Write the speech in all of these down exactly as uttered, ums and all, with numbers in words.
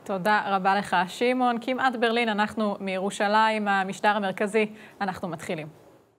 תודה רבה לך, שמעון. כמעט ברלין, אנחנו מירושלים, המשדר המרכזי, אנחנו מתחילים.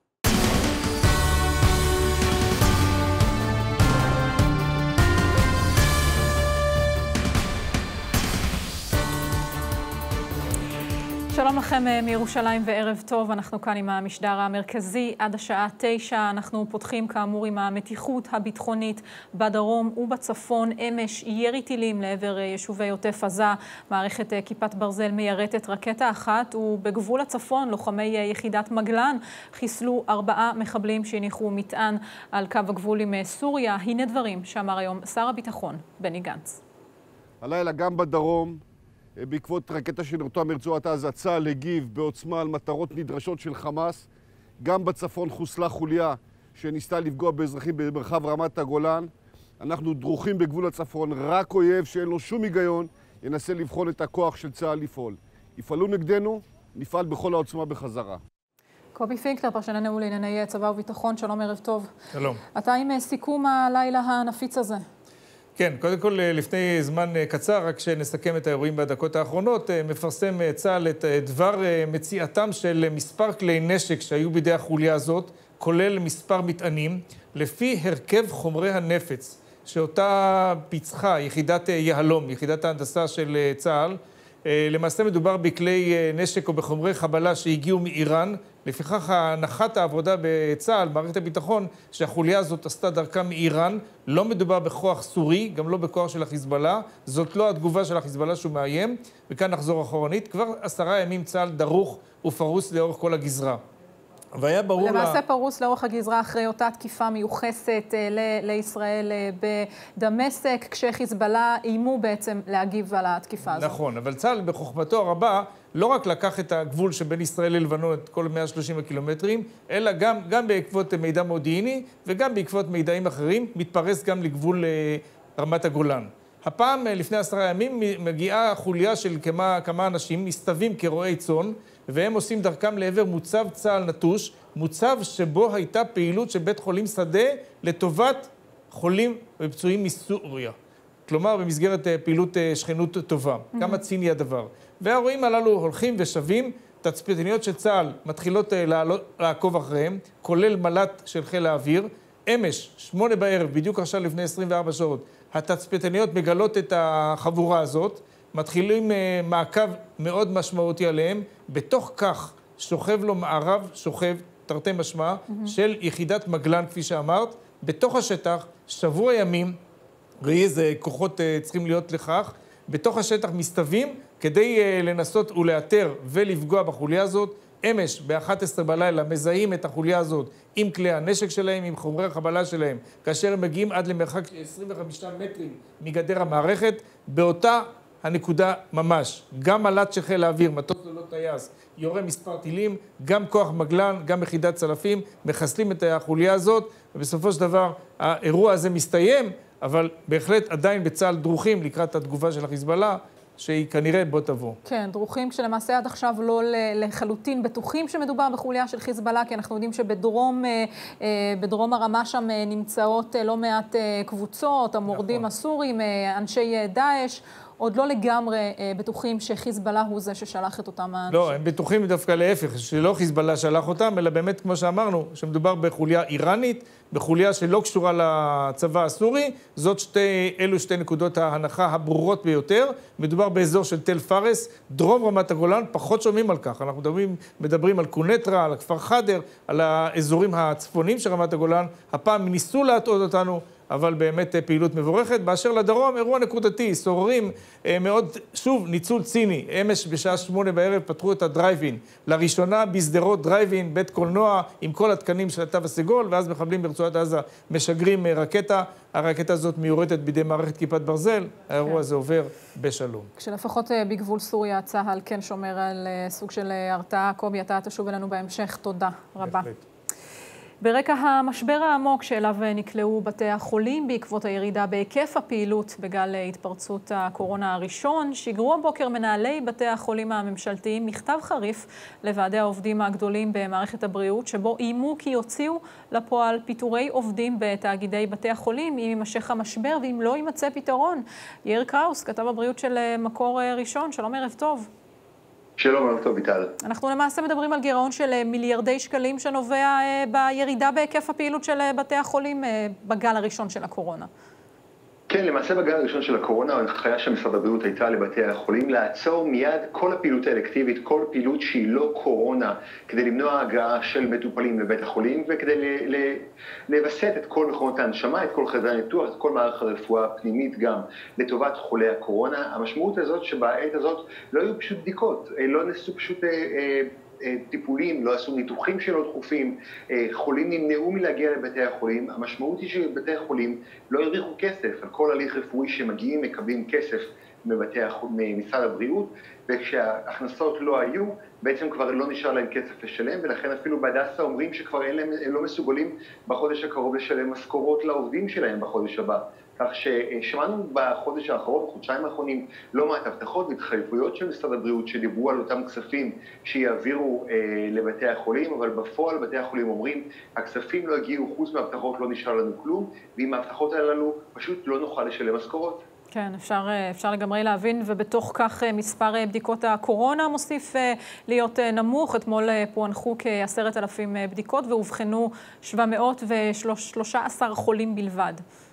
שלום לכם מירושלים וערב טוב, אנחנו כאן עם המשדר המרכזי עד השעה תשע. אנחנו פותחים כאמור עם המתיחות הביטחונית בדרום ובצפון. אמש ירי טילים לעבר יישובי עוטף עזה, מערכת כיפת ברזל מיירטת רקטה אחת, ובגבול הצפון לוחמי יחידת מגלן חיסלו ארבעה מחבלים שהניחו מטען על קו הגבול עם סוריה. הנה דברים שאמר היום שר הביטחון בני גנץ. הלילה גם בדרום, בעקבות רקטה שנרתעה מרצועת עזה, צה"ל הגיב בעוצמה על מטרות נדרשות של חמאס. גם בצפון חוסלה חוליה שניסתה לפגוע באזרחים במרחב רמת הגולן. אנחנו דרוכים בגבול הצפון, רק אויב שאין לו שום היגיון ינסה לבחון את הכוח של צה"ל לפעול. יפעלו נגדנו, נפעל בכל העוצמה בחזרה. קובי פינקלר, פרשננו לענייני צבא וביטחון, שלום, ערב טוב. שלום. אתה עם סיכום הלילה הנפיץ הזה. כן, קודם כל לפני זמן קצר, רק שנסכם את האירועים בדקות האחרונות, מפרסם צה"ל את דבר מציאתם של מספר כלי נשק שהיו בידי החוליה הזאת, כולל מספר מטענים, לפי הרכב חומרי הנפץ, שאותה פיצחה יחידת יהלום, יחידת ההנדסה של צה"ל. למעשה מדובר בכלי נשק או בחומרי חבלה שהגיעו מאיראן. לפיכך הנחת העבודה בצה"ל, מערכת הביטחון, שהחוליה הזאת עשתה דרכה מאיראן. לא מדובר בכוח סורי, גם לא בכוח של החיזבאללה. זאת לא התגובה של החיזבאללה שהוא מאיים. וכאן נחזור אחורנית. כבר עשרה ימים צה"ל דרוך ופרוס לאורך כל הגזרה. והיה ברור למעשה לה... פרוס לאורך הגזרה אחרי אותה תקיפה מיוחסת ל- לישראל בדמשק, כשחיזבאללה איימו בעצם להגיב על התקיפה הזאת. נכון, אבל צה"ל בחוכמתו הרבה לא רק לקח את הגבול שבין ישראל ללבנון, את כל מאה ושלושים הקילומטרים, אלא גם, גם בעקבות מידע מודיעיני וגם בעקבות מידעים אחרים, מתפרס גם לגבול רמת הגולן. הפעם, לפני עשרה ימים, מגיעה חוליה של כמה, כמה אנשים, מסתווים כרועי צאן, והם עושים דרכם לעבר מוצב צה"ל נטוש, מוצב שבו הייתה פעילות של בית חולים שדה לטובת חולים ופצועים מסוריה. כלומר, במסגרת פעילות שכנות טובה. Mm-hmm. כמה ציני הדבר. והאירועים הללו הולכים ושווים, תצפיתניות של צה"ל מתחילות לעקוב אחריהם, כולל מל"ט של חיל האוויר. אמש, שמונה בערב, בדיוק עכשיו לפני עשרים וארבע שעות, התצפיתניות מגלות את החבורה הזאת, מתחילים מעקב מאוד משמעותי עליהם, בתוך כך שוכב לו מערב, שוכב, תרתי משמע, mm-hmm. של יחידת מגלן, כפי שאמרת, בתוך השטח, שבוע ימים, ראי איזה כוחות uh, צריכים להיות לכך, בתוך השטח מסתווים, כדי uh, לנסות ולאתר ולפגוע בחוליה הזאת. אמש, ב-אחת עשרה בלילה, מזהים את החוליה הזאת עם כלי הנשק שלהם, עם חומרי החבלה שלהם, כאשר הם מגיעים עד למרחק עשרים וחמישה מטרים מגדר המערכת, באותה הנקודה ממש. גם מל"ט של חיל האוויר, מטוס ללא טייס, יורה מספר טילים, גם כוח מגלן, גם יחידת צלפים, מחסלים את החוליה הזאת, ובסופו של דבר האירוע הזה מסתיים, אבל בהחלט עדיין בצה"ל דרוכים לקראת התגובה של החיזבאללה, שהיא כנראה בוא תבוא. כן, דרוכים כשלמעשה עד עכשיו לא לחלוטין בטוחים שמדובר בחוליה של חיזבאללה, כי אנחנו יודעים שבדרום בדרום הרמה שם נמצאות לא מעט קבוצות, המורדים נכון. הסורים, אנשי דאעש, עוד לא לגמרי בטוחים שחיזבאללה הוא זה ששלח את אותם האנשים. לא, הם בטוחים דווקא להפך, שלא חיזבאללה שלח אותם, אלא באמת, כמו שאמרנו, שמדובר בחוליה איראנית, בחוליה שלא קשורה לצבא הסורי. זאת שתי, אלו שתי נקודות ההנחה הברורות ביותר. מדובר באזור של תל פארס, דרום רמת הגולן, פחות שומעים על כך. אנחנו מדברים, מדברים על קונטרה, על הכפר חדר, על האזורים הצפונים של רמת הגולן. הפעם ניסו להטעות אותנו, אבל באמת פעילות מבורכת. באשר לדרום, אירוע נקודתי, סוררים מאוד, שוב, ניצול ציני. אמש בשעה שמונה בערב פתחו את הדרייבין. לראשונה בסדרות דרייבין, בית קולנוע, עם כל התקנים של התו הסגול, ואז מחבלים ברצועת עזה משגרים רקטה. הרקטה הזאת מיורטת בידי מערכת כיפת ברזל. האירוע הזה עובר בשלום. כשלפחות בגבול סוריה, צה"ל כן שומר על סוג של הרתעה. קובי, אתה תשוב אלינו בהמשך. תודה רבה. ברקע המשבר העמוק שאליו נקלעו בתי החולים בעקבות הירידה בהיקף הפעילות בגל התפרצות הקורונה הראשון, שיגרו הבוקר מנהלי בתי החולים הממשלתיים מכתב חריף לוועדי העובדים הגדולים במערכת הבריאות, שבו איימו כי יוציאו לפועל פיטורי עובדים בתאגידי בתי החולים אם יימשך המשבר ואם לא יימצא פתרון. יאיר קראוס, כתב הבריאות של מקור ראשון, שלום, ערב טוב. שלום, ערב טוב, ביטל. אנחנו למעשה מדברים על גירעון של מיליארדי שקלים שנובע בירידה בהיקף הפעילות של בתי החולים בגל הראשון של הקורונה. כן, למעשה בגל הראשון של הקורונה, ההנחיה של משרד הבריאות הייתה לבתי החולים לעצור מיד כל הפעילות האלקטיבית, כל פעילות שהיא לא קורונה, כדי למנוע הגעה של מטופלים לבית החולים וכדי לבסט את כל מכונות ההנשמה, את כל חדרי הניתוח, את כל מערך הרפואה הפנימית גם לטובת חולי הקורונה. המשמעות הזאת שבעת הזאת לא היו פשוט בדיקות, לא נעשו פשוט טיפולים, לא עשו ניתוחים שלא דחופים, חולים נמנעו מלהגיע לבתי החולים. המשמעות היא שבתי החולים לא הרוויחו כסף, על כל הליך רפואי שמגיעים מקבלים כסף מבתי ממשרד הבריאות, וכשההכנסות לא היו, בעצם כבר לא נשאר להם כסף לשלם, ולכן אפילו בהדסה אומרים שכבר אין להם, הם לא מסוגלים בחודש הקרוב לשלם משכורות לעובדים שלהם בחודש הבא. כך ששמענו בחודש האחרון, בחודשיים האחרונים, לא מעט הבטחות והתחייבויות של משרד הבריאות שדיברו על אותם כספים שיעבירו אה, לבתי החולים, אבל בפועל בתי החולים אומרים, הכספים לא הגיעו, חוץ מהבטחות לא נשאר לנו כלום, ועם ההבטחות הללו פשוט לא נוכל לשלם משכורות. כן, אפשר, אפשר לגמרי להבין, ובתוך כך מספר בדיקות הקורונה מוסיף להיות נמוך. אתמול פוענחו כעשרת אלפים בדיקות והובחנו שבע מאות ושלושה עשר חולים בלבד.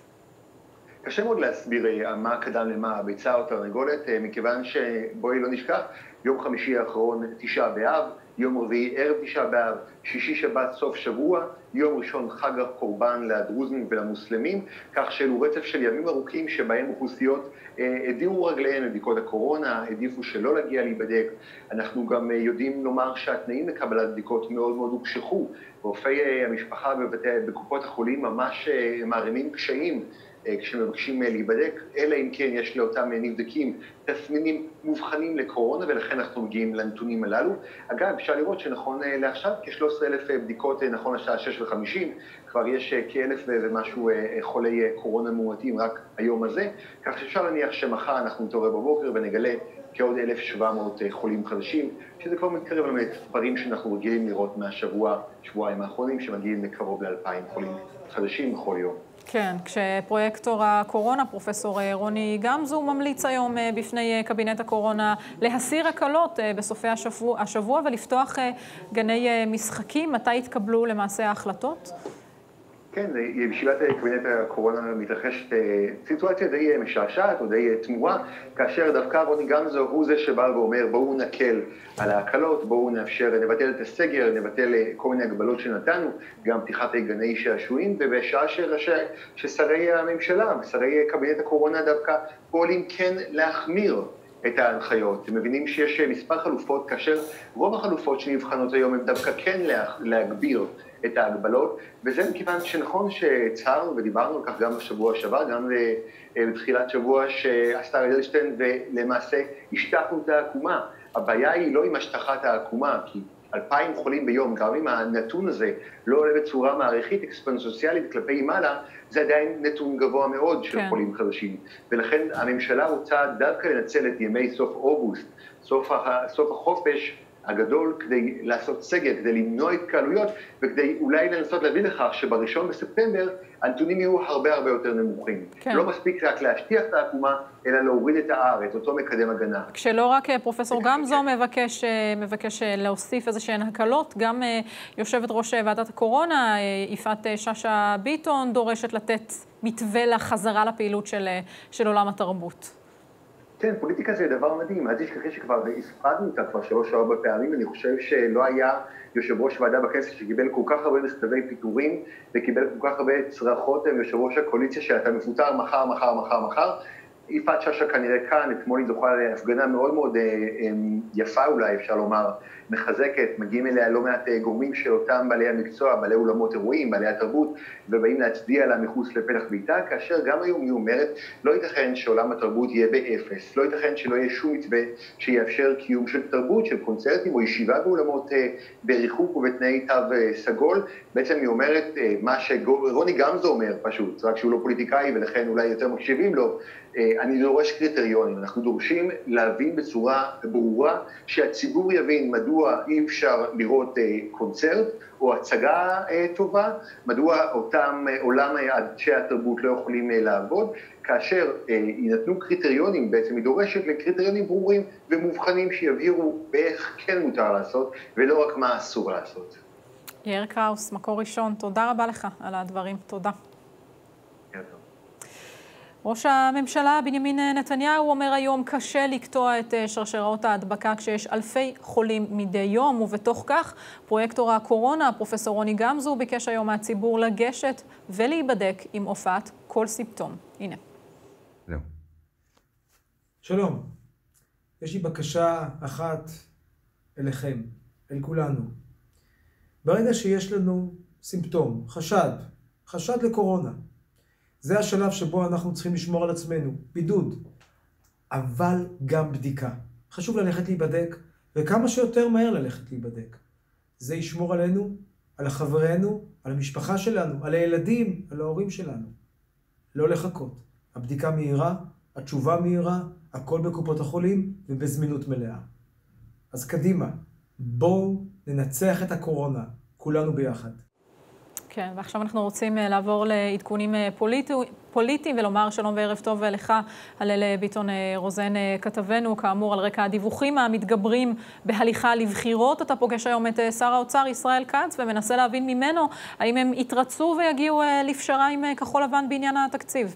קשה מאוד להסביר מה קדם למה, ביצה או תרנגולת, מכיוון שבואי לא נשכח, יום חמישי האחרון תשעה באב, יום רביעי ערב תשעה באב, שישי שבת סוף שבוע, יום ראשון חג הקורבן לדרוזים ולמוסלמים, כך שאלו רצף של ימים ארוכים שבהם אוכלוסיות הדירו רגליהן לבדיקות הקורונה, העדיפו שלא להגיע להיבדק. אנחנו גם יודעים לומר שהתנאים לקבלת בדיקות מאוד מאוד הוקשחו, ורופאי המשפחה בקופות החולים ממש מערימים קשיים כשמבקשים להיבדק, אלא אם כן יש לאותם נבדקים תסמינים מובחנים לקורונה, ולכן אנחנו מגיעים לנתונים הללו. אגב, אפשר לראות שנכון לעכשיו, כ-שלוש עשרה אלף בדיקות נכון לשעה שש וחמישים, כבר יש כאלף ומשהו חולי קורונה מאומתים רק היום הזה, כך שאפשר להניח שמחר אנחנו נתעורר בבוקר ונגלה כעוד אלף ושבע מאות חולים חדשים, שזה כבר מתקרב באמת דברים שאנחנו רגילים לראות מהשבוע, שבועיים האחרונים, שמגיעים לקרוב ל-אלפיים חולים חדשים בכל יום. כן, כשפרויקטור הקורונה, פרופסור רוני גמזו, ממליץ היום בפני קבינט הקורונה להסיר הקלות בסופי השבוע, השבוע ולפתוח גני משחקים. מתי התקבלו למעשה ההחלטות? כן, בישיבת קבינט הקורונה מתרחשת סיטואציה די משעשעת או די תמוהה, כאשר דווקא רוני גמזו הוא זה שבא ואומר בואו נקל על ההקלות, בואו נאפשר, נבטל את הסגר, נבטל כל מיני הגבלות שנתנו, גם פתיחת גני שעשועים, ובשעה שראשי, ששרי הממשלה, שרי קבינט הקורונה דווקא פועלים כן להחמיר את ההנחיות. הם מבינים שיש מספר חלופות, כאשר רוב החלופות שנבחנות היום הם דווקא כן להגביר את ההגבלות, וזה מכיוון שנכון שהצהרנו ודיברנו על כך גם בשבוע שעבר, גם בתחילת שבוע שהשר אדלשטיין, ולמעשה השטחנו את העקומה. הבעיה היא לא עם השטחת העקומה, כי אלפיים חולים ביום, גם אם הנתון הזה לא עולה בצורה מעריכית אקספוננציאלית כלפי מעלה, זה עדיין נתון גבוה מאוד של כן. חולים חדשים. ולכן הממשלה רוצה דווקא לנצל את ימי סוף אוגוסט, סוף, סוף החופש הגדול, כדי לעשות סגר, כדי למנוע התקהלויות, וכדי אולי לנסות להביא לכך שבראשון בספטמבר הנתונים יהיו הרבה הרבה יותר נמוכים. כן. לא מספיק רק להשטיח את העקומה, אלא להוריד את ה-R, את אותו מקדם הגנה. כשלא רק פרופסור גמזו מבקש, מבקש להוסיף איזשהן הקלות, גם יושבת ראש ועדת הקורונה, יפעת שאשא ביטון, דורשת לתת מתווה לחזרה לפעילות של, של עולם התרבות. כן, פוליטיקה זה דבר מדהים. אז יש ככה שכבר הספרדנו אותה כבר שלוש או ארבע פעמים, אני חושב שלא היה יושב ראש ועדה בכנסת שקיבל כל כך הרבה מכתבי פיטורים, וקיבל כל כך הרבה צרחות עם יושב ראש הקואליציה שאתה מפוטר מחר, מחר, מחר, מחר, יפעת שאשא כנראה כאן, אתמול היא זוכה להפגנה מאוד מאוד יפה אולי, אפשר לומר, מחזקת, מגיעים אליה לא מעט גורמים של אותם בעלי המקצוע, בעלי אולמות אירועים, בעלי התרבות, ובאים להצדיע לה מחוץ לפתח ביתה, כאשר גם היום היא אומרת, לא ייתכן שעולם התרבות יהיה באפס, לא ייתכן שלא יהיה שום מתווה שיאפשר קיום של תרבות, של קונצרטים או ישיבה באולמות בריחוק ובתנאי תו סגול. בעצם היא אומרת מה שרוני גמזו אומר פשוט, רק שהוא לא פוליטיקאי ולכן אולי יותר מקשיבים לו, אני דורש קריטריונים, אנחנו דורשים להבין בצורה ברורה שהציבור יבין מדוע אי אפשר לראות קונצרט או הצגה טובה, מדוע אותם עולם אנשי התרבות לא יכולים לעבוד, כאשר יינתנו קריטריונים, בעצם היא דורשת לקריטריונים ברורים ומובחנים שיבהירו באיך כן מותר לעשות ולא רק מה אסור לעשות. יאיר קראוס, מקור ראשון, תודה רבה לך על הדברים, תודה. ראש הממשלה בנימין נתניהו אומר היום קשה לקטוע את שרשראות ההדבקה כשיש אלפי חולים מדי יום, ובתוך כך פרויקטור הקורונה, פרופסור רוני גמזו, ביקש היום מהציבור לגשת ולהיבדק עם הופעת כל סימפטום. הנה. לא. שלום, יש לי בקשה אחת אליכם, אל כולנו. ברגע שיש לנו סימפטום, חשד, חשד לקורונה, זה השלב שבו אנחנו צריכים לשמור על עצמנו, בידוד, אבל גם בדיקה. חשוב ללכת להיבדק, וכמה שיותר מהר ללכת להיבדק. זה ישמור עלינו, על חברינו, על המשפחה שלנו, על הילדים, על ההורים שלנו. לא לחכות. הבדיקה מהירה, התשובה מהירה, הכל בקופות החולים ובזמינות מלאה. אז קדימה, בואו ננצח את הקורונה, כולנו ביחד. כן, ועכשיו אנחנו רוצים לעבור לעדכונים פוליטיים ולומר שלום וערב טוב לך, הלל ביטון רוזן כתבנו, כאמור על רקע הדיווחים המתגברים בהליכה לבחירות. אתה פוגש היום את שר האוצר ישראל כץ ומנסה להבין ממנו האם הם יתרצו ויגיעו לפשרה עם כחול לבן בעניין התקציב.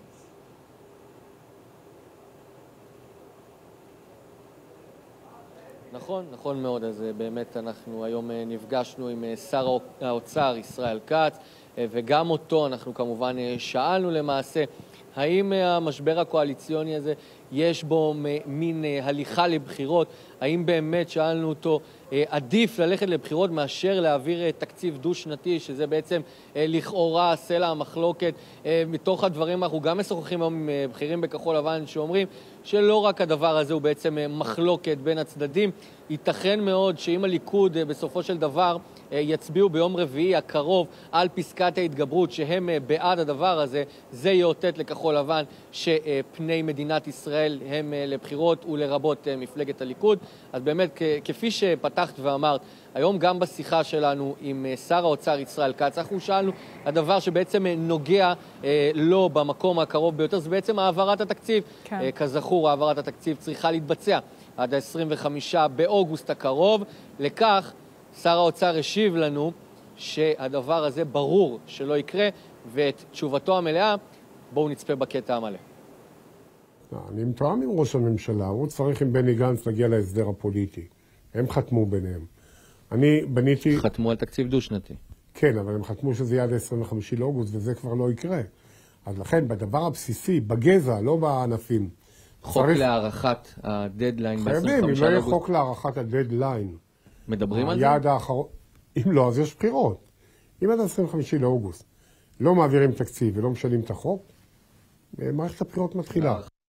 נכון, נכון מאוד. אז באמת אנחנו היום נפגשנו עם שר האוצר ישראל כץ, וגם אותו אנחנו כמובן שאלנו למעשה, האם המשבר הקואליציוני הזה יש בו מין הליכה לבחירות? האם באמת, שאלנו אותו, עדיף ללכת לבחירות מאשר להעביר תקציב דו-שנתי, שזה בעצם לכאורה סלע המחלוקת? מתוך הדברים אנחנו גם משוחחים עם בכירים בכחול לבן שאומרים שלא רק הדבר הזה הוא בעצם מחלוקת בין הצדדים. ייתכן מאוד שאם הליכוד בסופו של דבר יצביעו ביום רביעי הקרוב על פסקת ההתגברות שהם בעד הדבר הזה, זה יאותת לכחול לבן שפני מדינת ישראל הם לבחירות ולרבות מפלגת הליכוד. אז באמת, כפי שפתחת ואמרת, היום גם בשיחה שלנו עם שר האוצר ישראל כץ, אנחנו שאלנו, הדבר שבעצם נוגע לא במקום הקרוב ביותר, זה בעצם העברת התקציב. כן. כזכור, העברת התקציב צריכה להתבצע עד ה-עשרים וחמישה באוגוסט הקרוב. לכך, שר האוצר השיב לנו שהדבר הזה ברור שלא יקרה, ואת תשובתו המלאה, בואו נצפה בקטע המלא. אני מתואם עם ראש הממשלה, הוא צריך עם בני גנץ להגיע להסדר הפוליטי. הם חתמו ביניהם. אני בניתי... חתמו על תקציב דו-שנתי. כן, אבל הם חתמו שזה יהיה עד ה-עשרים וחמישה לאוגוסט, וזה כבר לא יקרה. אז לכן, בדבר הבסיסי, בגזע, לא בענפים. חוק צריך... להערכת הדדליין ב-עשרים וחמישה חייבים, אם לא יהיה לאוגוסט. חוק להערכת הדדליין. מדברים על זה? היעד האחרון... אם לא, אז יש בחירות. אם עד ה-עשרים וחמישה לאוגוסט לא מעבירים תקציב ולא משנים את החוק, מערכת הבחירות מתחילה.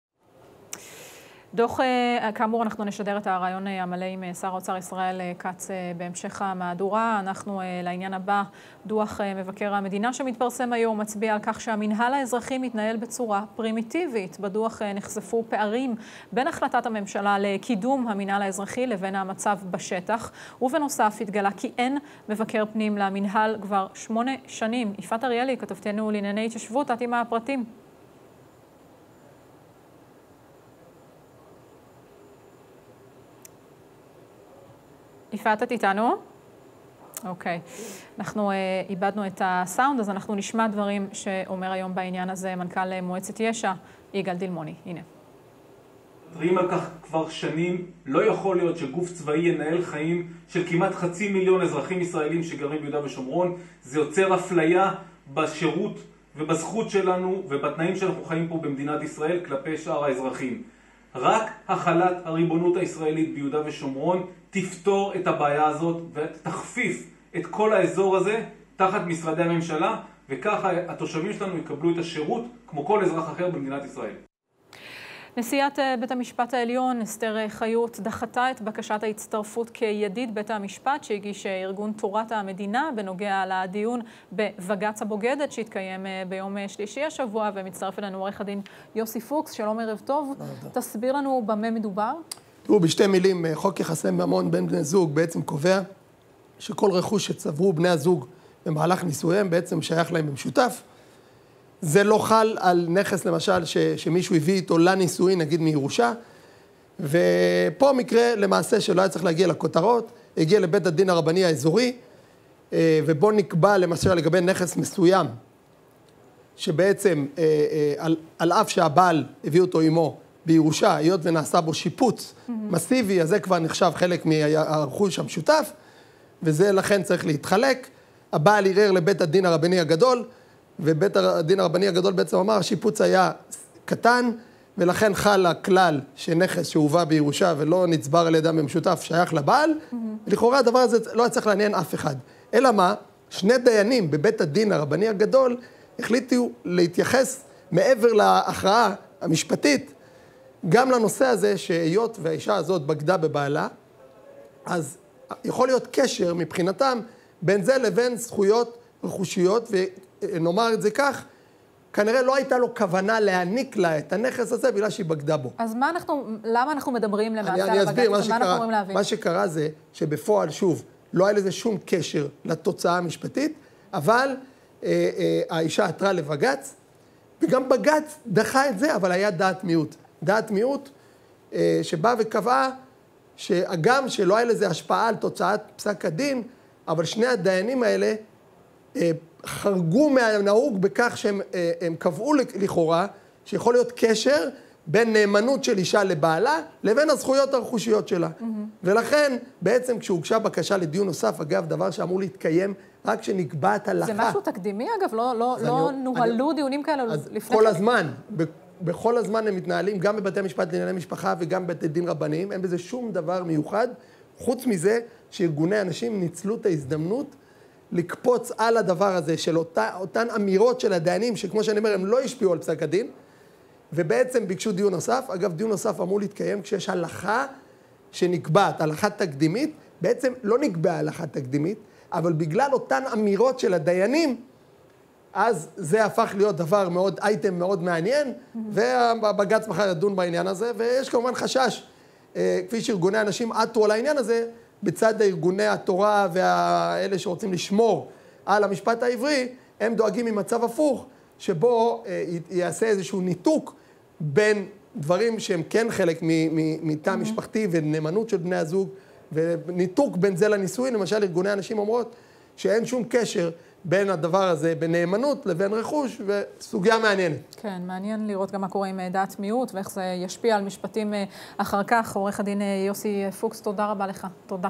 דוח, כאמור, אנחנו נשדר את הרעיון המלא עם שר האוצר ישראל כץ בהמשך המהדורה. אנחנו לעניין הבא, דוח מבקר המדינה שמתפרסם היום מצביע על כך שהמינהל האזרחי מתנהל בצורה פרימיטיבית. בדוח נחשפו פערים בין החלטת הממשלה לקידום המינהל האזרחי לבין המצב בשטח, ובנוסף התגלה כי אין מבקר פנים למינהל כבר שמונה שנים. יפעת אריאלי, כתבתנו לענייני התיישבות, את עם הפרטים. יפעת, את איתנו? אוקיי. אנחנו uh, איבדנו את הסאונד, אז אנחנו נשמע דברים שאומר היום בעניין הזה מנכ"ל מועצת יש"ע, יגאל דילמוני. הנה. מתריעים על כך כבר שנים. לא יכול להיות שגוף צבאי ינהל חיים של כמעט חצי מיליון אזרחים ישראלים שגרים ביהודה ושומרון. זה יוצר אפליה בשירות ובזכות שלנו ובתנאים שאנחנו חיים פה במדינת ישראל כלפי שאר האזרחים. רק החלת הריבונות הישראלית ביהודה ושומרון תפתור את הבעיה הזאת ותחפיף את כל האזור הזה תחת משרדי הממשלה, וככה התושבים שלנו יקבלו את השירות כמו כל אזרח אחר במדינת ישראל. נשיאת בית המשפט העליון אסתר חיות דחתה את בקשת ההצטרפות כידיד בית המשפט שהגיש ארגון תורת המדינה בנוגע לדיון בבג"ץ הבוגדת שהתקיים ביום שלישי השבוע, ומצטרף אלינו עורך הדין יוסי פוקס. שלום, ערב טוב. תסביר לנו במה מדובר. תראו, בשתי מילים, חוק יחסי ממון בין בני זוג בעצם קובע שכל רכוש שצברו בני הזוג במהלך נישואיהם בעצם שייך להם במשותף. זה לא חל על נכס למשל ש, שמישהו הביא איתו לנישואין, נגיד מירושה, ופה מקרה למעשה שלא היה צריך להגיע לכותרות, הגיע לבית הדין הרבני האזורי, ובו נקבע למשל לגבי נכס מסוים, שבעצם על, על אף שהבעל הביא אותו עמו בירושה, היות ונעשה בו שיפוץ mm-hmm. מסיבי, אז זה כבר נחשב חלק מהרכוש המשותף, וזה לכן צריך להתחלק. הבעל ערער לבית הדין הרבני הגדול, ובית הדין הרבני הגדול בעצם אמר, השיפוץ היה קטן, ולכן חל הכלל שנכס שהובא בירושה ולא נצבר על ידם במשותף שייך לבעל, mm-hmm. ולכאורה הדבר הזה לא היה צריך לעניין אף אחד. אלא מה? שני דיינים בבית הדין הרבני הגדול החליטו להתייחס מעבר להכרעה המשפטית, גם לנושא הזה שהיות והאישה הזאת בגדה בבעלה, אז יכול להיות קשר מבחינתם בין זה לבין זכויות רכושיות, ונאמר את זה כך, כנראה לא הייתה לו כוונה להעניק לה את הנכס הזה בגלל שהיא בגדה בו. אז מה אנחנו, למה אנחנו מדברים למעשה אני, על אני הבג"ץ? אסביר, מה מה שקרה, אנחנו אומרים להבין? מה שקרה זה שבפועל, שוב, לא היה לזה שום קשר לתוצאה המשפטית, אבל אה, אה, האישה עתרה לבג"ץ, וגם בג"ץ דחה את זה, אבל היה דעת מיעוט. דעת מיעוט אה, שבא וקבעה שגם שלא היה לזה השפעה על תוצאת פסק הדין, אבל שני הדיינים האלה אה, חרגו מהנהוג בכך שהם אה, הם קבעו לכאורה שיכול להיות קשר בין נאמנות של אישה לבעלה לבין הזכויות הרכושיות שלה. Mm-hmm. ולכן בעצם כשהוגשה בקשה לדיון נוסף, אגב, דבר שאמור להתקיים רק כשנקבעת הלכה. זה משהו תקדימי אגב? לא, לא, לא אני, נוהלו אני, דיונים כאלה לפני? כל הזמן, ב, בכל הזמן הם מתנהלים, גם בבתי המשפט לענייני משפחה וגם בבתי דין רבניים, אין בזה שום דבר מיוחד, חוץ מזה שארגוני אנשים ניצלו את ההזדמנות לקפוץ על הדבר הזה של אותה, אותן אמירות של הדיינים, שכמו שאני אומר, הם לא השפיעו על פסק הדין, ובעצם ביקשו דיון נוסף. אגב, דיון נוסף אמור להתקיים כשיש הלכה שנקבעת, הלכה תקדימית, בעצם לא נקבעה הלכה תקדימית, אבל בגלל אותן אמירות של הדיינים, אז זה הפך להיות דבר מאוד, אייטם מאוד מעניין, והבג"ץ מחר ידון בעניין הזה, ויש כמובן חשש, כפי שארגוני אנשים עטו על העניין הזה, בצד ארגוני התורה והאלה שרוצים לשמור על המשפט העברי, הם דואגים ממצב הפוך, שבו יעשה איזשהו ניתוק בין דברים שהם כן חלק מתא משפחתי ונאמנות של בני הזוג, וניתוק בין זה לנישואין. למשל, ארגוני אנשים אומרות שאין שום קשר בין הדבר הזה, בין נאמנות לבין רכוש, וסוגיה מעניינת. כן, מעניין לראות גם מה קורה עם דעת מיעוט, ואיך זה ישפיע על משפטים אחר כך. עורך הדין יוסי פוקס, תודה רבה לך. תודה.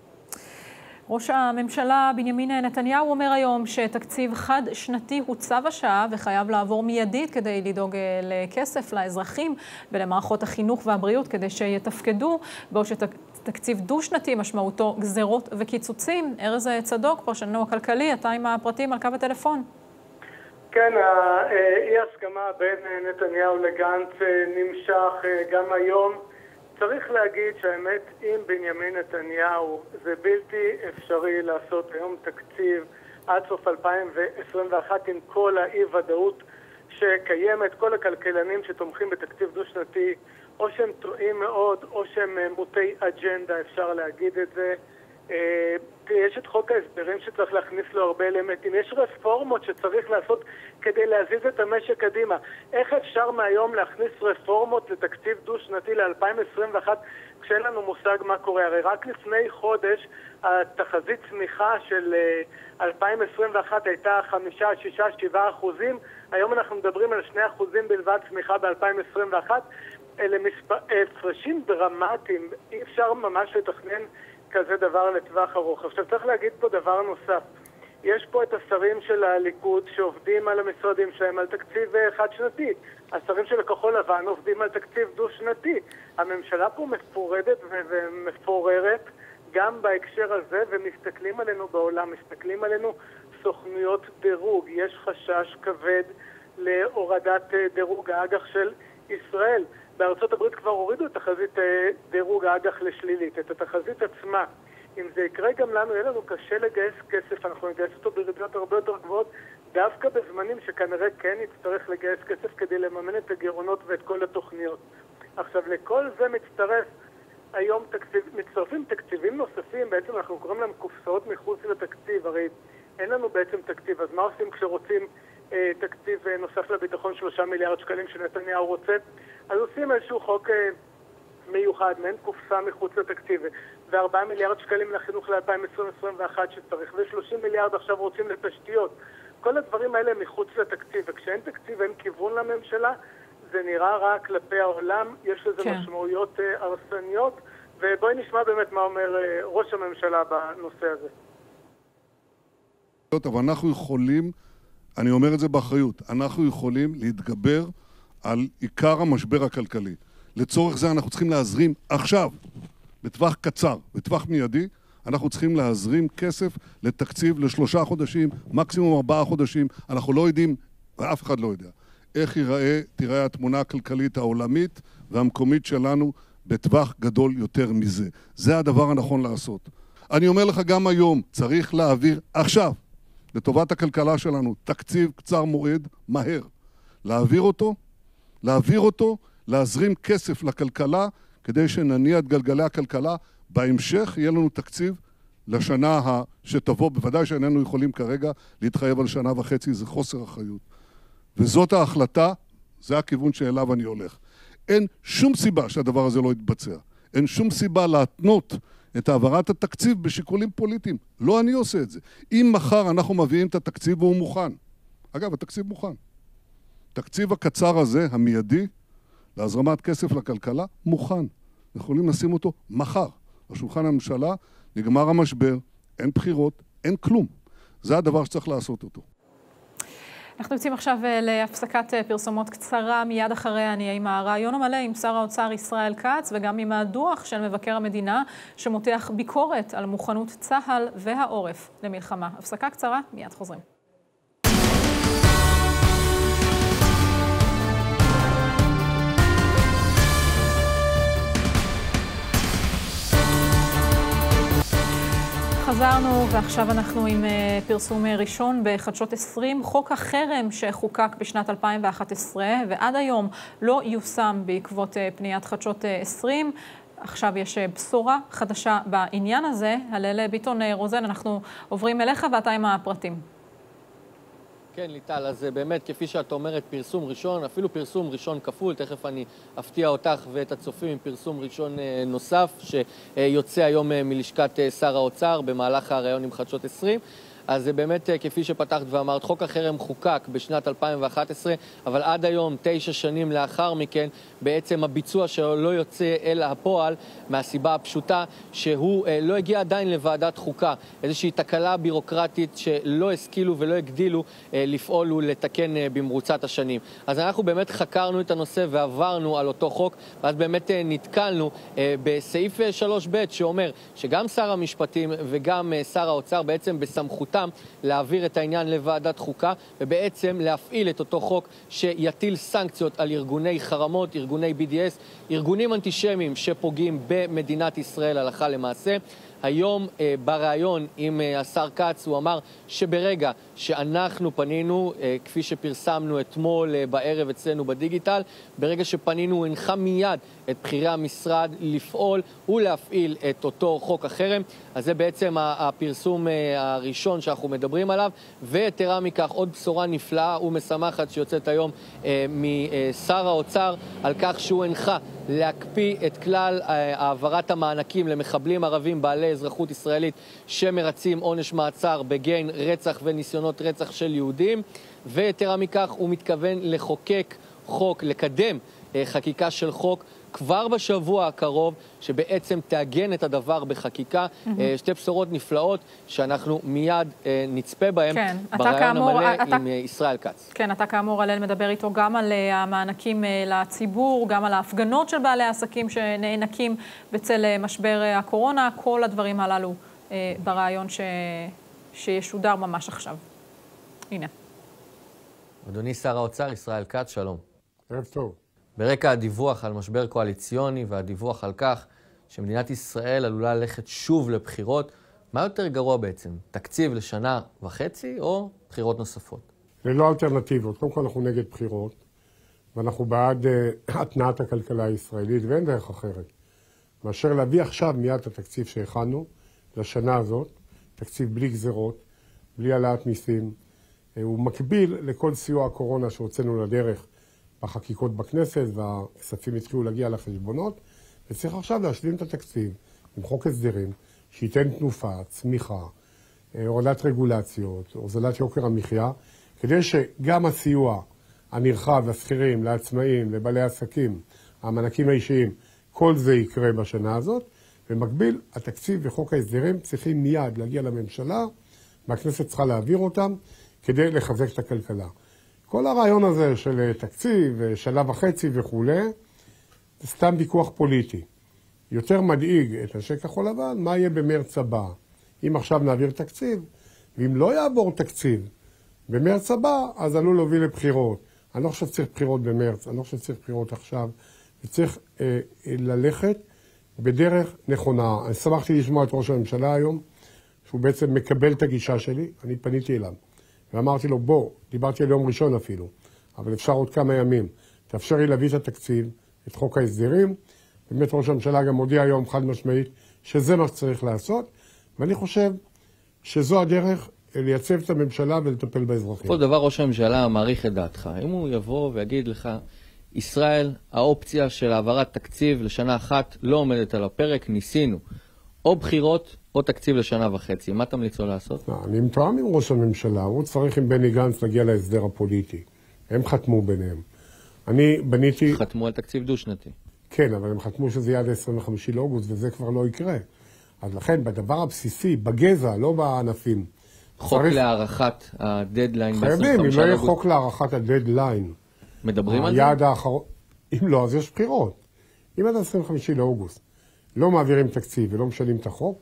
ראש הממשלה בנימין נתניהו אומר היום שתקציב חד שנתי הוא צו השעה וחייב לעבור מיידית כדי לדאוג לכסף לאזרחים ולמערכות החינוך והבריאות כדי שיתפקדו, בעוד שתקציב דו שנתי משמעותו גזרות וקיצוצים. ארז צדוק, פרשננו הכלכלי, אתה עם הפרטים על קו הטלפון. כן, האי הסכמה בין נתניהו לגנץ נמשך גם היום. צריך להגיד שהאמת עם בנימין נתניהו זה בלתי אפשרי לעשות היום תקציב עד סוף אלפיים עשרים ואחת עם כל האי-ודאות שקיימת. כל הכלכלנים שתומכים בתקציב דו-שנתי או שהם טועים מאוד או שהם מוטי אג'נדה, אפשר להגיד את זה. יש את חוק ההסדרים שצריך להכניס לו הרבה אלמנטים, יש רפורמות שצריך לעשות כדי להזיז את המשק קדימה. איך אפשר מהיום להכניס רפורמות לתקציב דו-שנתי ל-אלפיים עשרים ואחת כשאין לנו מושג מה קורה? הרי רק לפני חודש התחזית צמיחה של אלפיים עשרים ואחת הייתה חמישה, שישה, שבעה אחוזים, היום אנחנו מדברים על שני אחוזים בלבד צמיחה ב-אלפיים עשרים ואחת. אלה הפרשים דרמטיים, אי אפשר ממש לתכנן כזה דבר לטווח ארוך. עכשיו צריך להגיד פה דבר נוסף. יש פה את השרים של הליכוד שעובדים על המשרדים שלהם על תקציב חד שנתי. השרים של הכחול לבן עובדים על תקציב דו-שנתי. הממשלה פה מפורדת ומפוררת גם בהקשר הזה, ומסתכלים עלינו בעולם, מסתכלים עלינו סוכנויות דירוג. יש חשש כבד להורדת דירוג האג"ח של ישראל. בארצות הברית כבר הורידו את תחזית דירוג האג"ח לשלילית, את התחזית עצמה. אם זה יקרה גם לנו, יהיה לנו קשה לגייס כסף, אנחנו נגייס אותו בריביות הרבה יותר גבוהות, דווקא בזמנים שכנראה כן נצטרך לגייס כסף כדי לממן את הגירעונות ואת כל התוכניות. עכשיו, לכל זה מצטרף היום תקציב, מצטרפים תקציבים נוספים, בעצם אנחנו קוראים להם קופסאות מחוץ לתקציב, הרי אין לנו בעצם תקציב, אז מה עושים כשרוצים אה, תקציב אה, נוסף לביטחון שלושה מיליארד שקלים שנתניהו רוצה? אז עושים איזשהו חוק אה, מיוחד, מעין קופסה מחוץ לתקציב, וארבעה מיליארד שקלים לחינוך ל-אלפיים עשרים עשרים ואחת שצריך, ושלושים מיליארד עכשיו רוצים לתשתיות. כל הדברים האלה מחוץ לתקציב, וכשאין תקציב אין כיוון לממשלה, זה נראה רע כלפי העולם, יש לזה כן. משמעויות uh, הרסניות, ובואי נשמע באמת מה אומר uh, ראש הממשלה בנושא הזה. אבל אנחנו יכולים, אני אומר את זה באחריות, אנחנו יכולים להתגבר על עיקר המשבר הכלכלי. לצורך זה אנחנו צריכים להזרים עכשיו, בטווח קצר, בטווח מיידי, אנחנו צריכים להזרים כסף לתקציב לשלושה חודשים, מקסימום ארבעה חודשים. אנחנו לא יודעים, ואף אחד לא יודע, איך ייראה, תיראה התמונה הכלכלית העולמית והמקומית שלנו בטווח גדול יותר מזה. זה הדבר הנכון לעשות. אני אומר לך גם היום, צריך להעביר עכשיו, לטובת הכלכלה שלנו, תקציב קצר מועד, מהר. להעביר אותו, להעביר אותו, להזרים כסף לכלכלה, כדי שנניע את גלגלי הכלכלה. בהמשך יהיה לנו תקציב לשנה שתבוא, בוודאי שאיננו יכולים כרגע להתחייב על שנה וחצי, זה חוסר אחריות. וזאת ההחלטה, זה הכיוון שאליו אני הולך. אין שום סיבה שהדבר הזה לא יתבצע. אין שום סיבה להתנות את העברת התקציב בשיקולים פוליטיים. לא אני עושה את זה. אם מחר אנחנו מביאים את התקציב והוא מוכן. אגב, התקציב מוכן. תקציב הקצר הזה, המיידי, להזרמת כסף לכלכלה, מוכן. יכולים לשים אותו מחר. בשולחן הממשלה נגמר המשבר, אין בחירות, אין כלום. זה הדבר שצריך לעשות אותו. אנחנו יוצאים עכשיו להפסקת פרסומות קצרה, מיד אחריה נהיה עם הרעיון המלא עם שר האוצר ישראל כץ, וגם עם הדוח של מבקר המדינה שמותח ביקורת על מוכנות צה"ל והעורף למלחמה. הפסקה קצרה, מיד חוזרים. חזרנו ועכשיו אנחנו עם פרסום ראשון בחדשות עשרים, חוק החרם שחוקק בשנת אלפיים ואחת עשרה ועד היום לא יושם בעקבות פניית חדשות עשרים. עכשיו יש בשורה חדשה בעניין הזה. הלל ביטון רוזן, אנחנו עוברים אליך ואתה עם הפרטים. כן, ליטל, אז באמת, כפי שאת אומרת, פרסום ראשון, אפילו פרסום ראשון כפול, תכף אני אפתיע אותך ואת הצופים עם פרסום ראשון נוסף, שיוצא היום מלשכת שר האוצר במהלך הראיון עם חדשות עשרים. אז זה באמת, כפי שפתחת ואמרת, חוק החרם חוקק בשנת אלפיים ואחת עשרה, אבל עד היום, תשע שנים לאחר מכן, בעצם הביצוע שלו לא יוצא אל הפועל, מהסיבה הפשוטה שהוא לא הגיע עדיין לוועדת חוקה. איזושהי תקלה בירוקרטית שלא השכילו ולא הגדילו לפעול ולתקן במרוצת השנים. אז אנחנו באמת חקרנו את הנושא ועברנו על אותו חוק, ואז באמת נתקלנו בסעיף שלוש ב' שאומר שגם שר המשפטים וגם שר האוצר בעצם בסמכות להעביר את העניין לוועדת חוקה, ובעצם להפעיל את אותו חוק שיטיל סנקציות על ארגוני חרמות, ארגוני בי די אס, ארגונים אנטישמיים שפוגעים במדינת ישראל הלכה למעשה. היום אה, בריאיון עם אה, השר כץ הוא אמר שברגע שאנחנו פנינו, אה, כפי שפרסמנו אתמול אה, בערב אצלנו בדיגיטל, ברגע שפנינו הוא הנחה מיד את בחירי המשרד לפעול ולהפעיל את אותו חוק החרם. אז זה בעצם הפרסום אה, הראשון שאנחנו מדברים עליו, ויתרה מכך עוד בשורה נפלאה ומשמחת שיוצאת היום אה, משר האוצר על כך שהוא הנחה להקפיא את כלל העברת המענקים למחבלים ערבים בעלי אזרחות ישראלית שמרצים עונש מעצר בגין רצח וניסיונות רצח של יהודים, ויתרה מכך הוא מתכוון לחוקק חוק, לקדם חקיקה של חוק כבר בשבוע הקרוב, שבעצם תעגן את הדבר בחקיקה. Mm-hmm. שתי בשורות נפלאות שאנחנו מיד נצפה בהם כן, ברעיון המלא אתה... עם ישראל כץ. כן, אתה כאמור הלל מדבר איתו גם על המענקים לציבור, גם על ההפגנות של בעלי העסקים שנאנקים בצל משבר הקורונה, כל הדברים הללו ברעיון ש... שישודר ממש עכשיו. הנה. אדוני שר האוצר, ישראל כץ, שלום. ערב טוב. ברקע הדיווח על משבר קואליציוני והדיווח על כך שמדינת ישראל עלולה ללכת שוב לבחירות, מה יותר גרוע בעצם? תקציב לשנה וחצי או בחירות נוספות? ללא אלטרנטיבות. קודם כל אנחנו נגד בחירות, ואנחנו בעד uh, התנעת הכלכלה הישראלית, ואין דרך אחרת. מאשר להביא עכשיו מיד את התקציב שהכנו לשנה הזאת, תקציב בלי גזרות, בלי העלאת מיסים, הוא מקביל לכל סיוע הקורונה שהוצאנו לדרך בחקיקות בכנסת, והכספים התחילו להגיע לחשבונות, וצריך עכשיו להשלים את התקציב עם חוק הסדרים, שייתן תנופה, צמיחה, הורדת רגולציות, הוזלת יוקר המחיה, כדי שגם הסיוע הנרחב לסחירים, לעצמאים, לבעלי עסקים, המענקים האישיים, כל זה יקרה בשנה הזאת, במקביל, התקציב וחוק ההסדרים צריכים מיד להגיע לממשלה, והכנסת צריכה להעביר אותם כדי לחזק את הכלכלה. כל הרעיון הזה של תקציב, שנה וחצי וכו', זה סתם ויכוח פוליטי. יותר מדאיג את אנשי כחול לבן, מה יהיה במרץ הבא? אם עכשיו נעביר תקציב, ואם לא יעבור תקציב במרץ הבא, אז עלול להוביל לבחירות. אני לא חושב שצריך בחירות במרץ, אני לא חושב שצריך בחירות עכשיו, וצריך אה, ללכת בדרך נכונה. אני שמחתי לשמוע את ראש הממשלה היום, שהוא בעצם מקבל את הגישה שלי, אני פניתי אליו. ואמרתי לו, בוא, דיברתי על יום ראשון אפילו, אבל אפשר עוד כמה ימים. תאפשר לי להביא את התקציב, את חוק ההסדרים. באמת ראש הממשלה גם הודיע היום חד משמעית שזה מה שצריך לעשות, ואני חושב שזו הדרך לייצב את הממשלה ולטפל באזרחים. כל דבר ראש הממשלה מעריך את דעתך. אם הוא יבוא ויגיד לך, ישראל, האופציה של העברת תקציב לשנה אחת לא עומדת על הפרק, ניסינו. או בחירות או תקציב לשנה וחצי. מה תמליץ לו לעשות? אני מתואם עם ראש הממשלה, הוא צריך עם בני גנץ להגיע להסדר הפוליטי. הם חתמו ביניהם. אני בניתי... חתמו על תקציב דו-שנתי. כן, אבל הם חתמו שזה יהיה עד עשרים וחמישה לאוגוסט, וזה כבר לא יקרה. אז לכן, בדבר הבסיסי, בגזע, לא בענפים. חוק צריך... להערכת הדדליין ב-עשרים וחמישה לאוגוסט. חייבים, אם לא יהיה חוק להערכת הדדליין. מדברים על זה? היעד האחרון... אם לא, אז יש בחירות. אם עד עשרים וחמישה לאוגוסט לא מעבירים תקציב ולא משנים את החוק,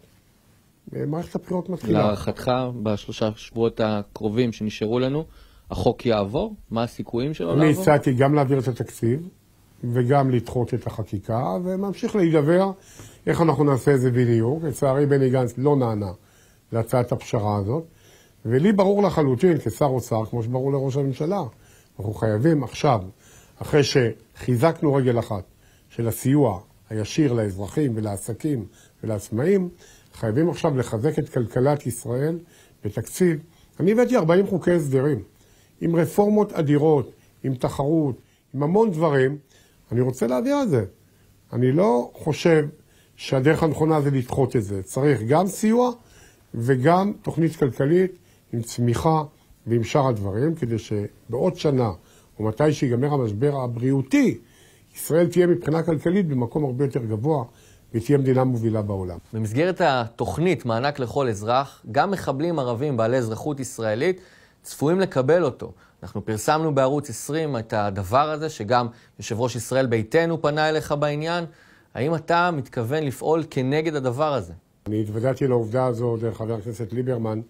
מערכת הבחירות מתחילה. להערכתך, בשלושה שבועות הקרובים שנשארו לנו, החוק יעבור? מה הסיכויים שלו לעבור? אני הצעתי גם להעביר את התקציב, וגם לדחות את החקיקה, וממשיך להידבר איך אנחנו נעשה את זה בדיוק. לצערי בני גנץ לא נענה להצעת הפשרה הזאת, ולי ברור לחלוטין כשר אוצר, כמו שברור לראש הממשלה, אנחנו חייבים עכשיו, אחרי שחיזקנו רגל אחת של הסיוע הישיר לאזרחים ולעסקים ולעצמאים, חייבים עכשיו לחזק את כלכלת ישראל בתקציב. אני הבאתי ארבעים חוקי הסדרים, עם רפורמות אדירות, עם תחרות, עם המון דברים. אני רוצה להעביר את זה. אני לא חושב שהדרך הנכונה זה לדחות את זה. צריך גם סיוע וגם תוכנית כלכלית עם צמיחה ועם שאר הדברים, כדי שבעוד שנה, או מתי שיגמר המשבר הבריאותי, ישראל תהיה מבחינה כלכלית במקום הרבה יותר גבוה, ותהיה מדינה מובילה בעולם. במסגרת התוכנית מענק לכל אזרח, גם מחבלים ערבים בעלי אזרחות ישראלית צפויים לקבל אותו. אנחנו פרסמנו בערוץ עשרים את הדבר הזה, שגם יושב ראש ישראל ביתנו פנה אליך בעניין. האם אתה מתכוון לפעול כנגד הדבר הזה? אני התוודעתי לעובדה הזו דרך חבר הכנסת ליברמן.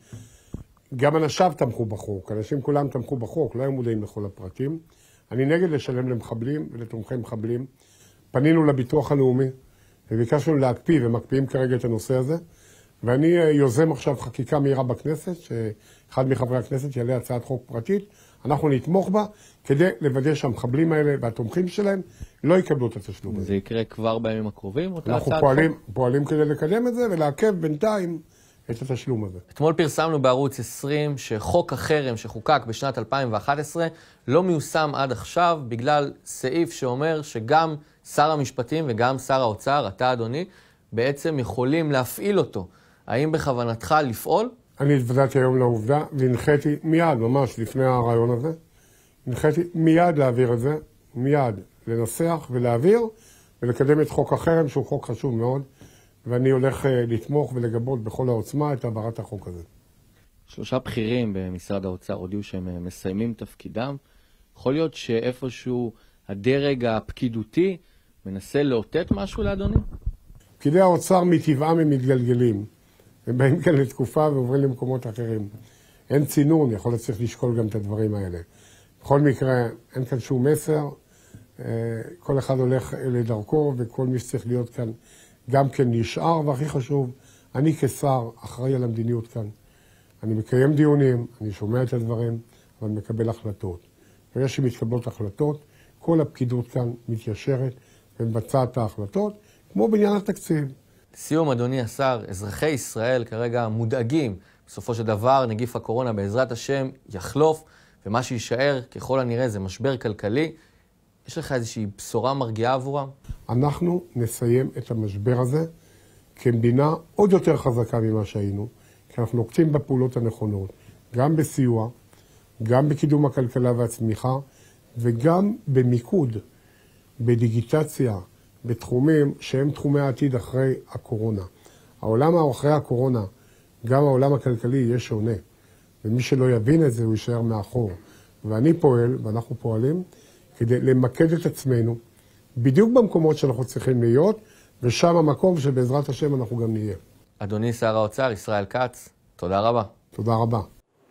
גם אנשיו תמכו בחוק, אנשים כולם תמכו בחוק, לא היו מודעים לכל הפרטים. אני נגד לשלם למחבלים ולתומכי מחבלים. פנינו לביטוח הלאומי, וביקשנו להקפיא, ומקפיאים כרגע את הנושא הזה. ואני יוזם עכשיו חקיקה מהירה בכנסת, שאחד מחברי הכנסת יעלה הצעת חוק פרטית. אנחנו נתמוך בה, כדי לוודא שהמחבלים האלה והתומכים שלהם לא יקבלו את התשלום הזה. זה יקרה כבר בימים הקרובים? אנחנו פועלים, פועלים כדי לקדם את זה, ולעכב בינתיים את התשלום הזה. אתמול פרסמנו בערוץ עשרים שחוק החרם שחוקק בשנת אלפיים ואחת עשרה לא מיושם עד עכשיו, בגלל סעיף שאומר שגם שר המשפטים וגם שר האוצר, אתה אדוני, בעצם יכולים להפעיל אותו. האם בכוונתך לפעול? אני התוודעתי היום לעובדה, והנחיתי מיד, ממש לפני הרעיון הזה, הנחיתי מיד להעביר את זה, מיד לנסח ולהעביר, ולקדם את חוק החרם, שהוא חוק חשוב מאוד, ואני הולך לתמוך ולגבות בכל העוצמה את העברת החוק הזה. שלושה בכירים במשרד האוצר הודיעו שהם מסיימים תפקידם. יכול להיות שאיפשהו הדרג הפקידותי מנסה לאותת משהו לאדוני? פקידי האוצר מטבעם הם מתגלגלים. הם באים כאן לתקופה ועוברים למקומות אחרים. אין צינון, יכול להיות צריך לשקול גם את הדברים האלה. בכל מקרה, אין כאן שום מסר. כל אחד הולך לדרכו, וכל מי שצריך להיות כאן גם כן נשאר, והכי חשוב, אני כשר אחראי על המדיניות כאן. אני מקיים דיונים, אני שומע את הדברים, אבל מקבל החלטות. ברגע שמתקבלות החלטות, כל הפקידות כאן מתיישרת ומבצעת את ההחלטות, כמו בעניין התקציב. לסיום, אדוני השר, אזרחי ישראל כרגע מודאגים. בסופו של דבר, נגיף הקורונה בעזרת השם יחלוף, ומה שישאר ככל הנראה זה משבר כלכלי. יש לך איזושהי בשורה מרגיעה עבורם? אנחנו נסיים את המשבר הזה כמדינה עוד יותר חזקה ממה שהיינו, כי אנחנו נוקטים בפעולות הנכונות, גם בסיוע, גם בקידום הכלכלה והצמיחה, וגם במיקוד, בדיגיטציה, בתחומים שהם תחומי העתיד אחרי הקורונה. העולם אחרי הקורונה, גם העולם הכלכלי יהיה שונה, ומי שלא יבין את זה הוא יישאר מאחור. ואני פועל, ואנחנו פועלים, כדי למקד את עצמנו, בדיוק במקומות שאנחנו צריכים להיות, ושם המקום שבעזרת השם אנחנו גם נהיה. אדוני שר האוצר, ישראל כץ, תודה רבה. תודה רבה.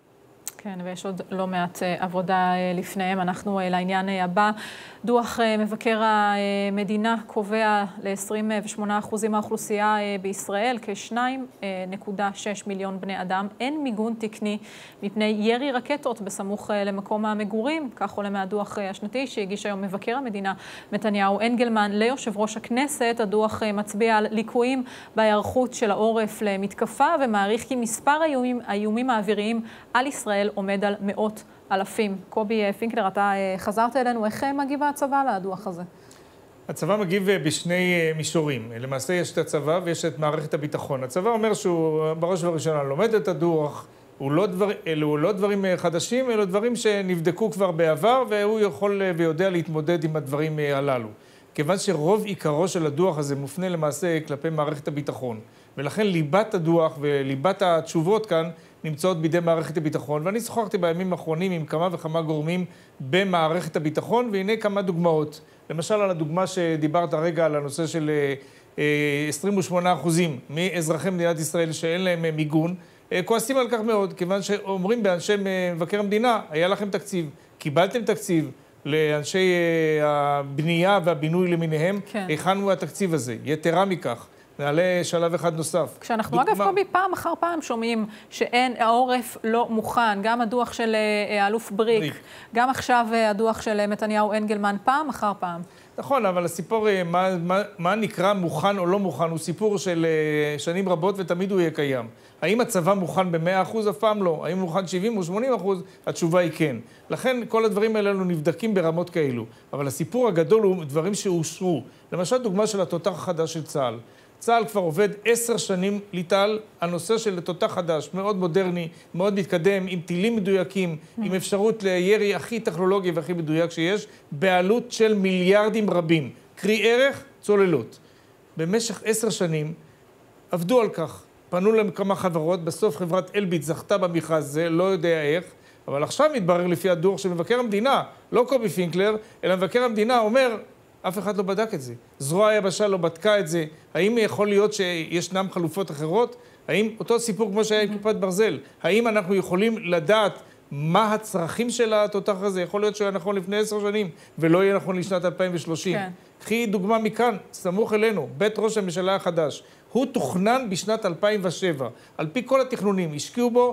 כן, ויש עוד לא מעט עבודה לפניהם. אנחנו לעניין הבא. דוח מבקר המדינה קובע ל-עשרים ושמונה אחוז מהאוכלוסייה בישראל, כ-שתיים נקודה שש מיליון בני אדם, אין מיגון תקני מפני ירי רקטות בסמוך למקום המגורים. כך עולה מהדוח השנתי שהגיש היום מבקר המדינה נתניהו אנגלמן ליושב ראש הכנסת. הדוח מצביע על ליקויים בהיערכות של העורף למתקפה, ומעריך כי מספר האיומים, האיומים האוויריים על ישראל עומד על מאות אלפים. קובי פינקלר, אתה חזרת אלינו, איך מגיב הצבא לדוח הזה? הצבא מגיב בשני מישורים. למעשה יש את הצבא ויש את מערכת הביטחון. הצבא אומר שהוא בראש ובראשונה לומד את הדוח, הוא לא דבר, אלו לא דברים חדשים, אלו דברים שנבדקו כבר בעבר, והוא יכול ויודע להתמודד עם הדברים הללו. כיוון שרוב עיקרו של הדוח הזה מופנה למעשה כלפי מערכת הביטחון, ולכן ליבת הדוח וליבת התשובות כאן נמצאות בידי מערכת הביטחון, ואני שוחחתי בימים האחרונים עם כמה וכמה גורמים במערכת הביטחון, והנה כמה דוגמאות. למשל על הדוגמה שדיברת הרגע על הנושא של עשרים ושמונה אחוזים מאזרחי מדינת ישראל שאין להם מיגון, כועסים על כך מאוד, כיוון שאומרים באנשי מבקר המדינה, היה לכם תקציב, קיבלתם תקציב לאנשי הבנייה והבינוי למיניהם, כן. הכנו התקציב הזה, יתרה מכך. נעלה שלב אחד נוסף. כשאנחנו דוגמה... אגב קובי פעם אחר פעם שומעים שאין, העורף לא מוכן, גם הדוח של האלוף בריק, בריק, גם עכשיו הדוח של נתניהו אנגלמן, פעם אחר פעם. נכון, אבל הסיפור מה, מה, מה נקרא מוכן או לא מוכן הוא סיפור של שנים רבות ותמיד הוא יהיה קיים. האם הצבא מוכן ב-מאה אחוז? אף פעם לא. האם הוא מוכן שבעים או שמונים אחוז? התשובה היא כן. לכן כל הדברים האלה נבדקים ברמות כאלו. אבל הסיפור הגדול הוא דברים שאושרו. למשל דוגמה של התותח החדש של צה"ל. צה"ל כבר עובד עשר שנים ליטל, הנושא של תותח חדש, מאוד מודרני, מאוד מתקדם, עם טילים מדויקים, mm. עם אפשרות לירי הכי טכנולוגי והכי מדויק שיש, בעלות של מיליארדים רבים. קרי ערך, צוללות. במשך עשר שנים עבדו על כך. פנו להם כמה חברות, בסוף חברת אלביט זכתה במכרז זה, לא יודע איך, אבל עכשיו מתברר לפי הדוח של מבקר המדינה, לא קובי פינקלר, אלא מבקר המדינה אומר, אף אחד לא בדק את זה. זרוע היבשה לא בדקה את זה. האם יכול להיות שישנם חלופות אחרות? האם אותו סיפור כמו שהיה עם כיפת ברזל? האם אנחנו יכולים לדעת מה הצרכים של התותח הזה? יכול להיות שהיה נכון לפני עשר שנים, ולא יהיה נכון לשנת אלפיים ושלושים. כן. קחי דוגמה מכאן, סמוך אלינו, בית ראש הממשלה החדש. הוא תוכנן בשנת אלפיים ושבע. על פי כל התכנונים, השקיעו בו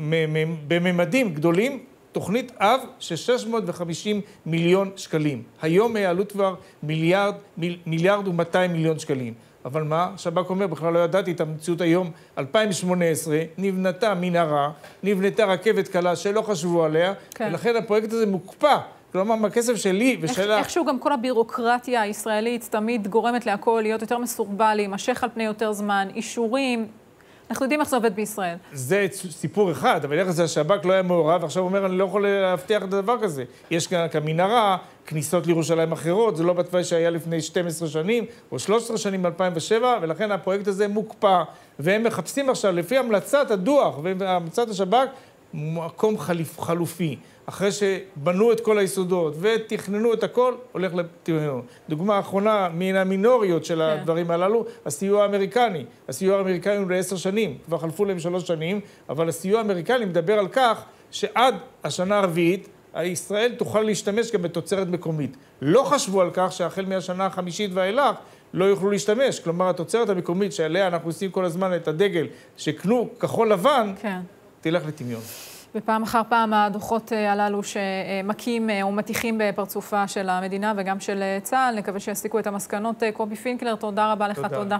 בממדים גדולים, תוכנית אב של שש מאות וחמישים מיליון שקלים. היום העלות כבר מיליארד, מיל, מיליארד ומאתיים מיליון שקלים. אבל מה? שב"כ אומר, בכלל לא ידעתי את המציאות היום, אלפיים ושמונה עשרה, נבנתה מנהרה, נבנתה רכבת קלה שלא חשבו עליה, כן. ולכן הפרויקט הזה מוקפא. כלומר, מהכסף שלי ושלה... איכשהו גם כל הבירוקרטיה הישראלית תמיד גורמת להכל להיות יותר מסורבל, להימשך על פני יותר זמן, אישורים... אנחנו יודעים איך זה עובד בישראל. זה סיפור אחד, אבל איך זה השב"כ לא היה מעורב, עכשיו הוא אומר, אני לא יכול להבטיח את הדבר כזה. יש כאן כמנהרה, כניסות לירושלים אחרות, זה לא בתוואי שהיה לפני שתים עשרה שנים, או שלוש עשרה שנים ב-אלפיים ושבע, ולכן הפרויקט הזה מוקפא, והם מחפשים עכשיו, לפי המלצת הדוח והמלצת השב"כ, מקום חליף, חלופי. אחרי שבנו את כל היסודות ותכננו את הכל, הולך לטיעון. דוגמה האחרונה מן המינוריות של הדברים הללו, הסיוע האמריקני. הסיוע האמריקני הוא לעשר שנים, כבר חלפו להם שלוש שנים, אבל הסיוע האמריקני מדבר על כך שעד השנה הרביעית, ישראל תוכל להשתמש גם בתוצרת מקומית. לא חשבו על כך שהחל מהשנה החמישית ואילך לא יוכלו להשתמש. כלומר, התוצרת המקומית שעליה אנחנו עושים כל הזמן את הדגל, שקנו כחול לבן, כן. תלך לטמיון. ופעם אחר פעם הדוחות הללו שמקים או מתיחים בפרצופה של המדינה וגם של צה"ל, נקווה שיסיקו את המסקנות. קובי פינקלר, תודה רבה לך, תודה. תודה.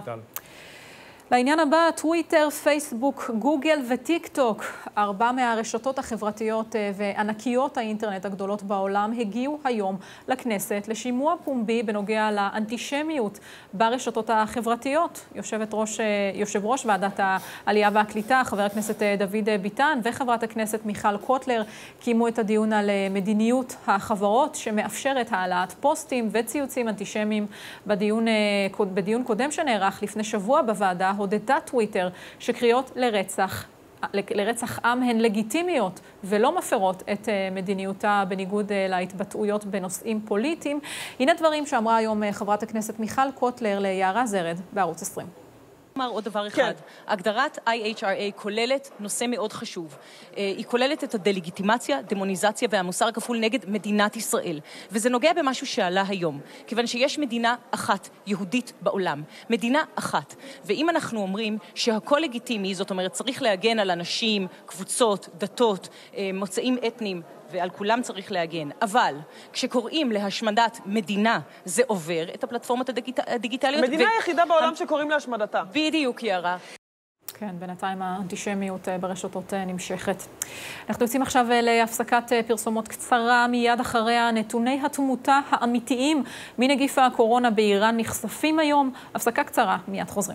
לעניין הבא, טוויטר, פייסבוק, גוגל וטיק טוק, ארבע מהרשתות החברתיות וענקיות האינטרנט הגדולות בעולם הגיעו היום לכנסת לשימוע פומבי בנוגע לאנטישמיות ברשתות החברתיות. יושבת ראש, יושב ראש ועדת העלייה והקליטה, חבר הכנסת דוד ביטן וחברת הכנסת מיכל קוטלר, קיימו את הדיון על מדיניות החברות שמאפשרת העלאת פוסטים וציוצים אנטישמיים. בדיון, בדיון קודם שנערך לפני שבוע בוועדה, הודתה טוויטר שקריאות לרצח, לרצח עם הן לגיטימיות ולא מפרות את מדיניותה בניגוד להתבטאויות בנושאים פוליטיים. הנה דברים שאמרה היום חברת הכנסת מיכל קוטלר ליערה זרד בערוץ עשרים. אומר עוד דבר אחד, הגדרת איי אייץ' אר איי כוללת נושא מאוד חשוב. היא כוללת את הדלגיטימציה, דמוניזציה והמוסר הכפול נגד מדינת ישראל. וזה נוגע במשהו שעלה היום, כיוון שיש מדינה אחת, יהודית בעולם. מדינה אחת. ואם אנחנו אומרים שהכל לגיטימי, זאת אומרת צריך להגן על אנשים, קבוצות, דתות, מוצאים אתניים, ועל כולם צריך להגן. אבל כשקוראים להשמדת מדינה, זה עובר את הפלטפורמות הדיגיטליות. המדינה היחידה בעולם שקוראים להשמדתה. בדיוק, יערה. כן, בינתיים האנטישמיות ברשתות נמשכת. אנחנו יוצאים עכשיו להפסקת פרסומות קצרה, מיד אחריה נתוני התמותה האמיתיים מנגיף הקורונה באיראן נחשפים היום. הפסקה קצרה, מיד חוזרים.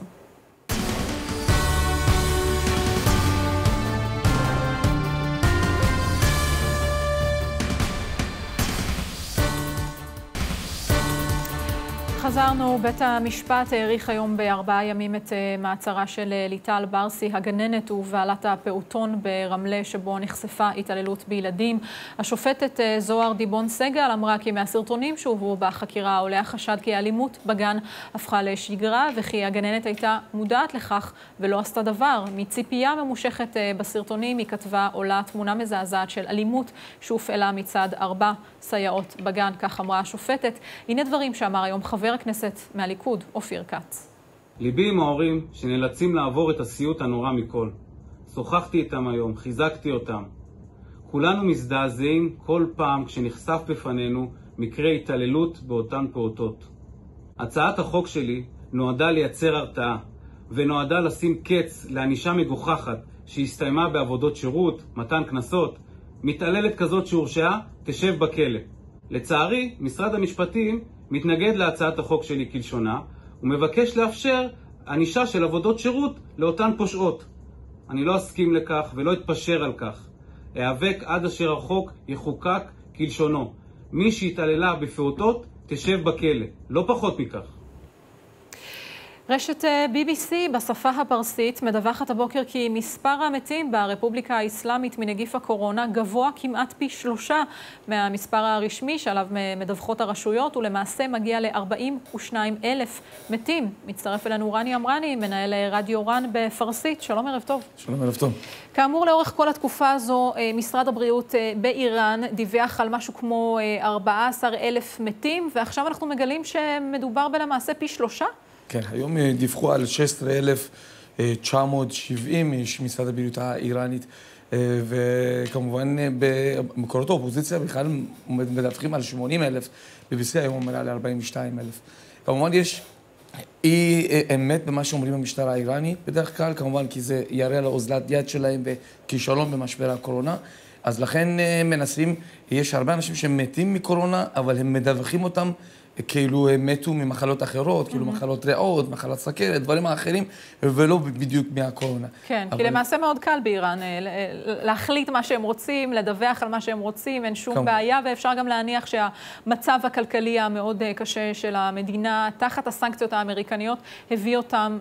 חזרנו, בית המשפט העריך היום בארבעה ימים את מעצרה של ליטל ברסי, הגננת ובעלת הפעוטון ברמלה שבו נחשפה התעללות בילדים. השופטת זוהר דיבון סגל אמרה כי מהסרטונים שהובאו בחקירה עולה החשד כי האלימות בגן הפכה לשגרה וכי הגננת הייתה מודעת לכך ולא עשתה דבר. מציפייה ממושכת בסרטונים היא כתבה עולה תמונה מזעזעת של אלימות שהופעלה מצד ארבע סייעות בגן, כך אמרה השופטת. הנה דברים שאמר היום חבר הכנסת מהליכוד, אופיר כץ. ליבי עם ההורים שנאלצים לעבור את הסיוט הנורא מכל. שוחחתי איתם היום, חיזקתי אותם. כולנו מזדעזעים כל פעם כשנחשף בפנינו מקרה התעללות באותן פעוטות. הצעת החוק שלי נועדה לייצר הרתעה, ונועדה לשים קץ לענישה מגוחכת שהסתיימה בעבודות שירות, מתן כנסות. מתעללת כזאת שהורשעה תשב בכלא. לצערי, משרד המשפטים מתנגד להצעת החוק שלי כלשונה, ומבקש לאפשר ענישה של עבודות שירות לאותן פושעות. אני לא אסכים לכך ולא אתפשר על כך. איאבק עד אשר החוק יחוקק כלשונו. מי שהתעללה בפעוטות תשב בכלא, לא פחות מכך. רשת בי בי סי בשפה הפרסית מדווחת הבוקר כי מספר המתים ברפובליקה האסלאמית מנגיף הקורונה גבוה כמעט פי שלושה מהמספר הרשמי שעליו מדווחות הרשויות, ולמעשה מגיע ל-ארבעים ושניים אלף מתים. מצטרף אלינו רני אמרני, מנהל רדיו רן בפרסית. שלום, ערב טוב. שלום, ערב טוב. כאמור, לאורך כל התקופה הזו, משרד הבריאות באיראן דיווח על משהו כמו ארבעה עשר אלף מתים, ועכשיו אנחנו מגלים שמדובר בלמעשה פי שלושה? כן, היום דיווחו על שישה עשר אלף תשע מאות שבעים איש משרד הבריאות האיראנית, וכמובן במקורות האופוזיציה בכלל מדווחים על שמונים אלף, בי בי סי היום אומר על ארבעים ושניים אלף. כמובן יש אי אמת במה שאומרים במשטרה האיראנית, בדרך כלל כמובן כי זה יראה לאוזלת יד שלהם וכישלון במשבר הקורונה, אז לכן מנסים, יש הרבה אנשים שמתים מקורונה, אבל הם מדווחים אותם כאילו מתו ממחלות אחרות, כאילו מחלות ריאות, מחלת סכרת, דברים האחרים, ולא בדיוק מהקורונה. כן, כי למעשה מאוד קל באיראן להחליט מה שהם רוצים, לדווח על מה שהם רוצים, אין שום בעיה, ואפשר גם להניח שהמצב הכלכלי המאוד קשה של המדינה, תחת הסנקציות האמריקניות, הביא אותם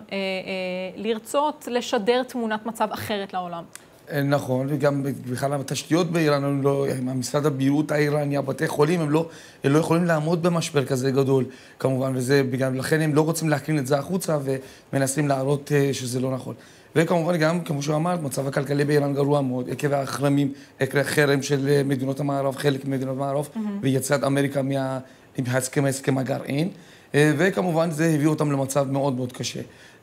לרצות לשדר תמונת מצב אחרת לעולם. נכון, וגם בכלל התשתיות באיראן, המשרד הבריאות האיראני, הבתי חולים, הם לא, הם לא יכולים לעמוד במשבר כזה גדול, כמובן, וזה בגלל, לכן הם לא רוצים להקרין את זה החוצה, ומנסים להראות שזה לא נכון. וכמובן גם, כמו שאמרת, מצב הכלכלי באיראן גרוע מאוד, עקב החרמים, עקב החרם של מדינות המערב, חלק ממדינות המערב, ויציאת אמריקה מההסכם, הסכם הגרעין, וכמובן זה הביא אותם למצב מאוד מאוד קשה.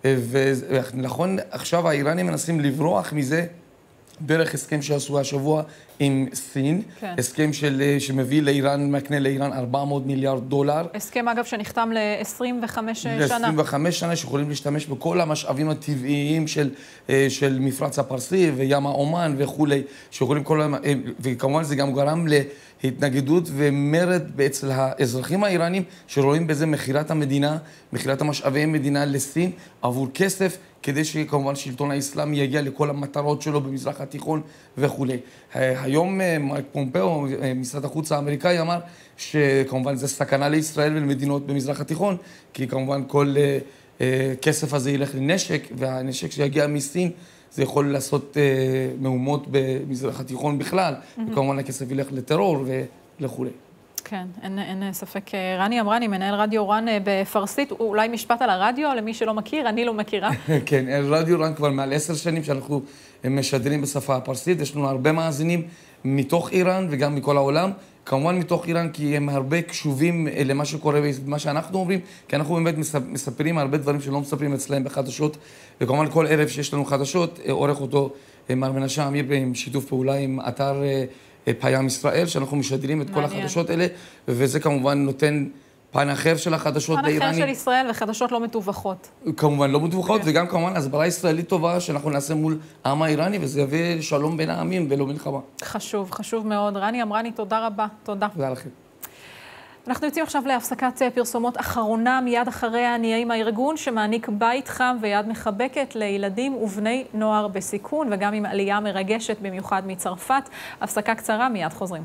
ונכון, עכשיו האיראנים מנסים לברוח מזה, דרך הסכם שעשו השבוע עם סין, כן. הסכם של, שמביא לאיראן, מקנה לאיראן ארבע מאות מיליארד דולר. הסכם אגב שנחתם ל-עשרים וחמש שנה. ל-עשרים וחמש שנה שיכולים להשתמש בכל המשאבים הטבעיים של, של מפרץ הפרסי וים האומן וכולי, שיכולים כל... וכמובן זה גם גרם להתנגדות ומרד אצל האזרחים האיראנים, שרואים בזה מחירת המדינה, מחירת המשאבי המדינה לסין עבור כסף, כדי שכמובן שלטון האסלאמי יגיע לכל המטרות שלו במזרח התיכון וכו'. היום מייק פומפאו, משרד החוץ האמריקאי, אמר שכמובן זה סכנה לישראל ולמדינות במזרח התיכון, כי כמובן כל כסף הזה ילך לנשק, והנשק שיגיע מסין זה יכול לעשות מהומות במזרח התיכון בכלל, וכמובן הכסף ילך לטרור וכו'. כן, אין, אין ספק. רני אמרני, מנהל רדיו רן בפרסית, אולי משפט על הרדיו, למי שלא מכיר, אני לא מכירה. כן, רדיו רן כבר מעל עשר שנים שאנחנו משדרים בשפה הפרסית, יש לנו הרבה מאזינים מתוך איראן וגם מכל העולם, כמובן מתוך איראן כי הם הרבה קשובים למה שקורה ומה שאנחנו אומרים, כי אנחנו באמת מספרים הרבה דברים שלא מספרים אצלהם בחדשות, וכמובן כל ערב שיש לנו חדשות, עורך אותו מר מנשה אמיר עם שיתוף פעולה עם אתר פיים ישראל, שאנחנו משדרים את כל החדשות האלה, וזה כמובן נותן פן אחר של החדשות לאיראנים. פן אחר של ישראל וחדשות לא מתווכחות. כמובן לא מתווכחות, וגם כמובן הסברה ישראלית טובה שאנחנו נעשה מול העם האיראני, וזה יביא שלום בין העמים ולא מלחמה. חשוב, חשוב מאוד. רני אמרני, תודה רבה. תודה. תודה לכם. אנחנו יוצאים עכשיו להפסקת פרסומות אחרונה, מיד אחריה נהיה עם הארגון שמעניק בית חם ויד מחבקת לילדים ובני נוער בסיכון, וגם עם עלייה מרגשת במיוחד מצרפת. הפסקה קצרה, מיד חוזרים.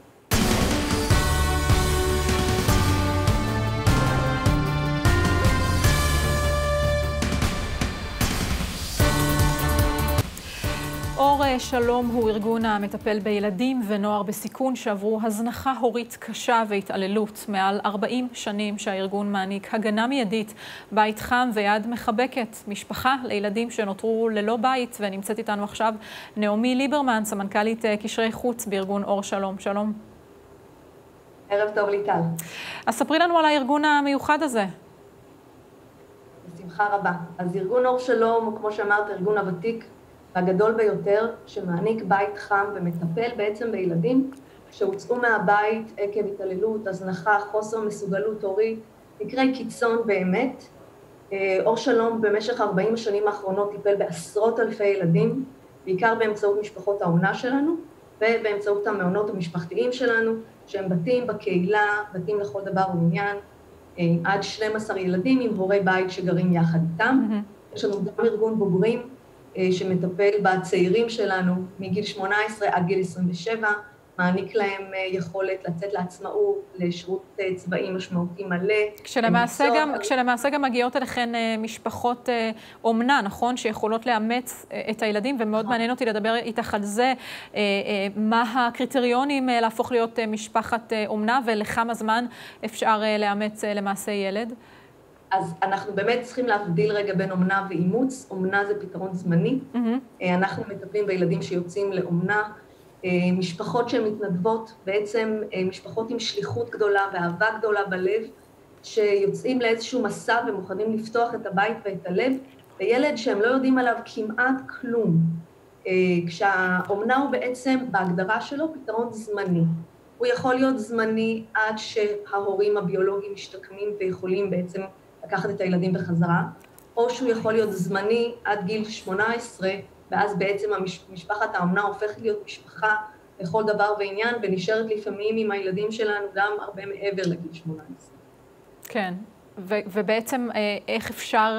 אור שלום הוא ארגון המטפל בילדים ונוער בסיכון שעברו הזנחה הורית קשה והתעללות. מעל ארבעים שנים שהארגון מעניק הגנה מיידית, בית חם ויד מחבקת, משפחה לילדים שנותרו ללא בית. ונמצאת איתנו עכשיו נעמי ליברמן, סמנכ"לית קשרי חוץ בארגון אור שלום. שלום. ערב טוב ליטל. אז ספרי לנו על הארגון המיוחד הזה. בשמחה רבה. אז ארגון אור שלום הוא, כמו שאמרת, ארגון הוותיק הגדול ביותר, שמעניק בית חם ומטפל בעצם בילדים שהוצאו מהבית עקב התעללות, הזנחה, חוסר מסוגלות הורית, מקרי קיצון באמת. אור שלום במשך ארבעים השנים האחרונות טיפל בעשרות אלפי ילדים, בעיקר באמצעות משפחות האומנה שלנו, ובאמצעות המעונות המשפחתיים שלנו, שהם בתים בקהילה, בתים לכל דבר ועניין, עד שנים עשר ילדים עם הורי בית שגרים יחד איתם. Mm-hmm. יש לנו גם ארגון בוגרים, שמטפל בצעירים שלנו מגיל שמונה עשרה עד גיל עשרים ושבע, מעניק להם יכולת לצאת לעצמאות, לשירות צבאי משמעותי מלא. כשלמעשה גם, כשלמעשה גם מגיעות אליכן משפחות אומנה, נכון? שיכולות לאמץ את הילדים, ומאוד מעניין אותי לדבר איתך על זה, מה הקריטריונים להפוך להיות משפחת אומנה, ולכמה זמן אפשר לאמץ למעשה ילד? אז אנחנו באמת צריכים להבדיל רגע בין אומנה ואימוץ. אומנה זה פתרון זמני. Mm-hmm. אנחנו מטפלים בילדים שיוצאים לאומנה, משפחות שהן מתנדבות, בעצם משפחות עם שליחות גדולה ואהבה גדולה בלב, שיוצאים לאיזשהו מסע ומוכנים לפתוח את הבית ואת הלב, לילד שהם לא יודעים עליו כמעט כלום. כשהאומנה הוא בעצם בהגדרה שלו פתרון זמני. הוא יכול להיות זמני עד שההורים הביולוגיים משתקמים ויכולים בעצם לקחת את הילדים בחזרה, או שהוא יכול להיות זמני עד גיל שמונה עשרה, ואז בעצם משפחת האומנה הופכת להיות משפחה לכל דבר ועניין, ונשארת לפעמים עם הילדים שלנו גם הרבה מעבר לגיל שמונה עשרה. כן. ו- ובעצם איך אפשר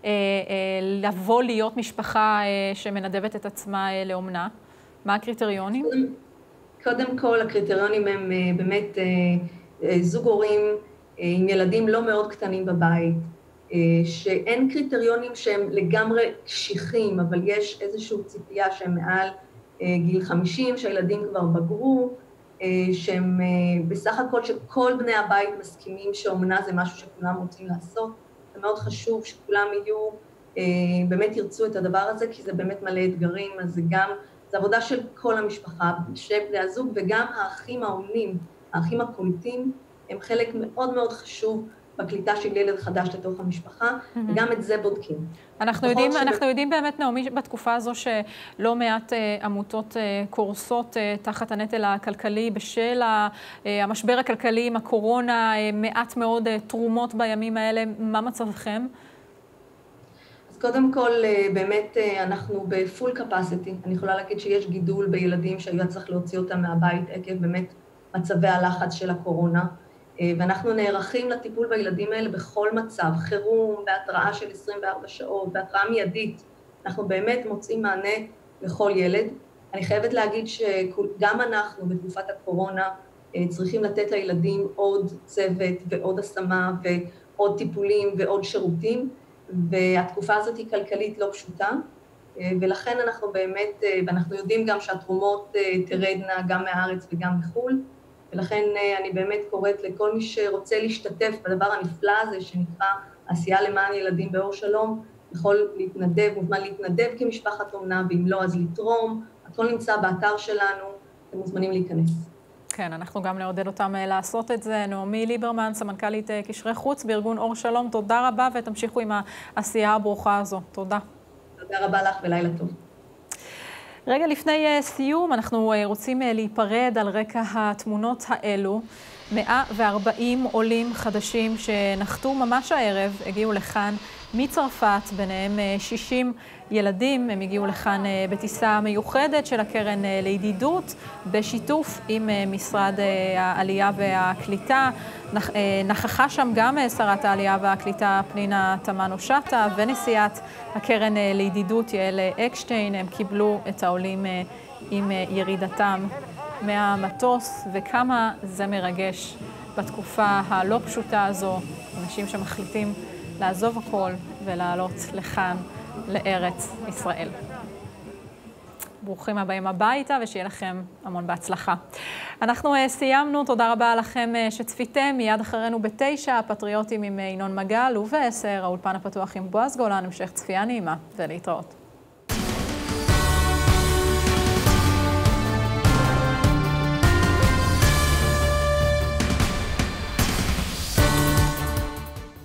לבוא להיות משפחה שמנדבת את עצמה לאומנה? מה הקריטריונים? קודם כל, הקריטריונים הם באמת זוג הורים עם ילדים לא מאוד קטנים בבית, שאין קריטריונים שהם לגמרי קשיחים, אבל יש איזושהי ציפייה שהם מעל גיל חמישים, שהילדים כבר בגרו, שהם בסך הכל שכל בני הבית מסכימים שאומנה זה משהו שכולם רוצים לעשות. זה מאוד חשוב שכולם יהיו, באמת ירצו את הדבר הזה, כי זה באמת מלא אתגרים, אז זה גם, זה עבודה של כל המשפחה, של בני הזוג, וגם האחים האומנים, האחים הקולטים, הם חלק מאוד מאוד חשוב בקליטה של ילד חדש לתוך המשפחה, mm-hmm. וגם את זה בודקים. אנחנו יודעים, ש... אנחנו יודעים באמת, נעמי, בתקופה הזו שלא מעט uh, עמותות uh, קורסות uh, תחת הנטל הכלכלי, בשל uh, המשבר הכלכלי עם הקורונה, uh, מעט מאוד uh, תרומות בימים האלה. מה מצבכם? אז קודם כל, uh, באמת uh, אנחנו בפול קפסיטי. אני יכולה להגיד שיש גידול בילדים שהיה צריך להוציא אותם מהבית עקב באמת מצבי הלחץ של הקורונה. ואנחנו נערכים לטיפול בילדים האלה בכל מצב, חירום, בהתראה של עשרים וארבע שעות, בהתראה מיידית. אנחנו באמת מוצאים מענה לכל ילד. אני חייבת להגיד שגם אנחנו בתקופת הקורונה צריכים לתת לילדים עוד צוות ועוד השמה ועוד טיפולים ועוד שירותים, והתקופה הזאת היא כלכלית לא פשוטה, ולכן אנחנו באמת, ואנחנו יודעים גם שהתרומות תרדנה גם מהארץ וגם מחו"ל, ולכן אני באמת קוראת לכל מי שרוצה להשתתף בדבר הנפלא הזה שנקרא עשייה למען ילדים באור שלום, יכול להתנדב, מוזמן להתנדב כמשפחת אומנה, ואם לא אז לתרום, הכל נמצא באתר שלנו, אתם מוזמנים להיכנס. כן, אנחנו גם נעודד אותם לעשות את זה. נעמי ליברמן, סמנכ"לית קשרי חוץ בארגון אור שלום, תודה רבה ותמשיכו עם העשייה הברוכה הזו. תודה. תודה רבה לך ולילה טוב. רגע לפני סיום, אנחנו רוצים להיפרד על רקע התמונות האלו. מאה וארבעים עולים חדשים שנחתו ממש הערב, הגיעו לכאן מצרפת, ביניהם שישים ילדים. הם הגיעו לכאן בטיסה מיוחדת של הקרן לידידות, בשיתוף עם משרד העלייה והקליטה. נכחה שם גם שרת העלייה והקליטה פנינה תמנו שטה ונשיאת הקרן לידידות יעל אקשטיין. הם קיבלו את העולים עם ירידתם מהמטוס, וכמה זה מרגש בתקופה הלא פשוטה הזו, אנשים שמחליטים לעזוב הכל ולעלות לכאן, לארץ ישראל. ברוכים הבאים הביתה ושיהיה לכם המון בהצלחה. אנחנו סיימנו, תודה רבה לכם שצפיתם. מיד אחרינו בתשע, הפטריוטים עם ינון מגל, ובעשר, האולפן הפתוח עם בועז גולן. המשך צפייה נעימה ולהתראות.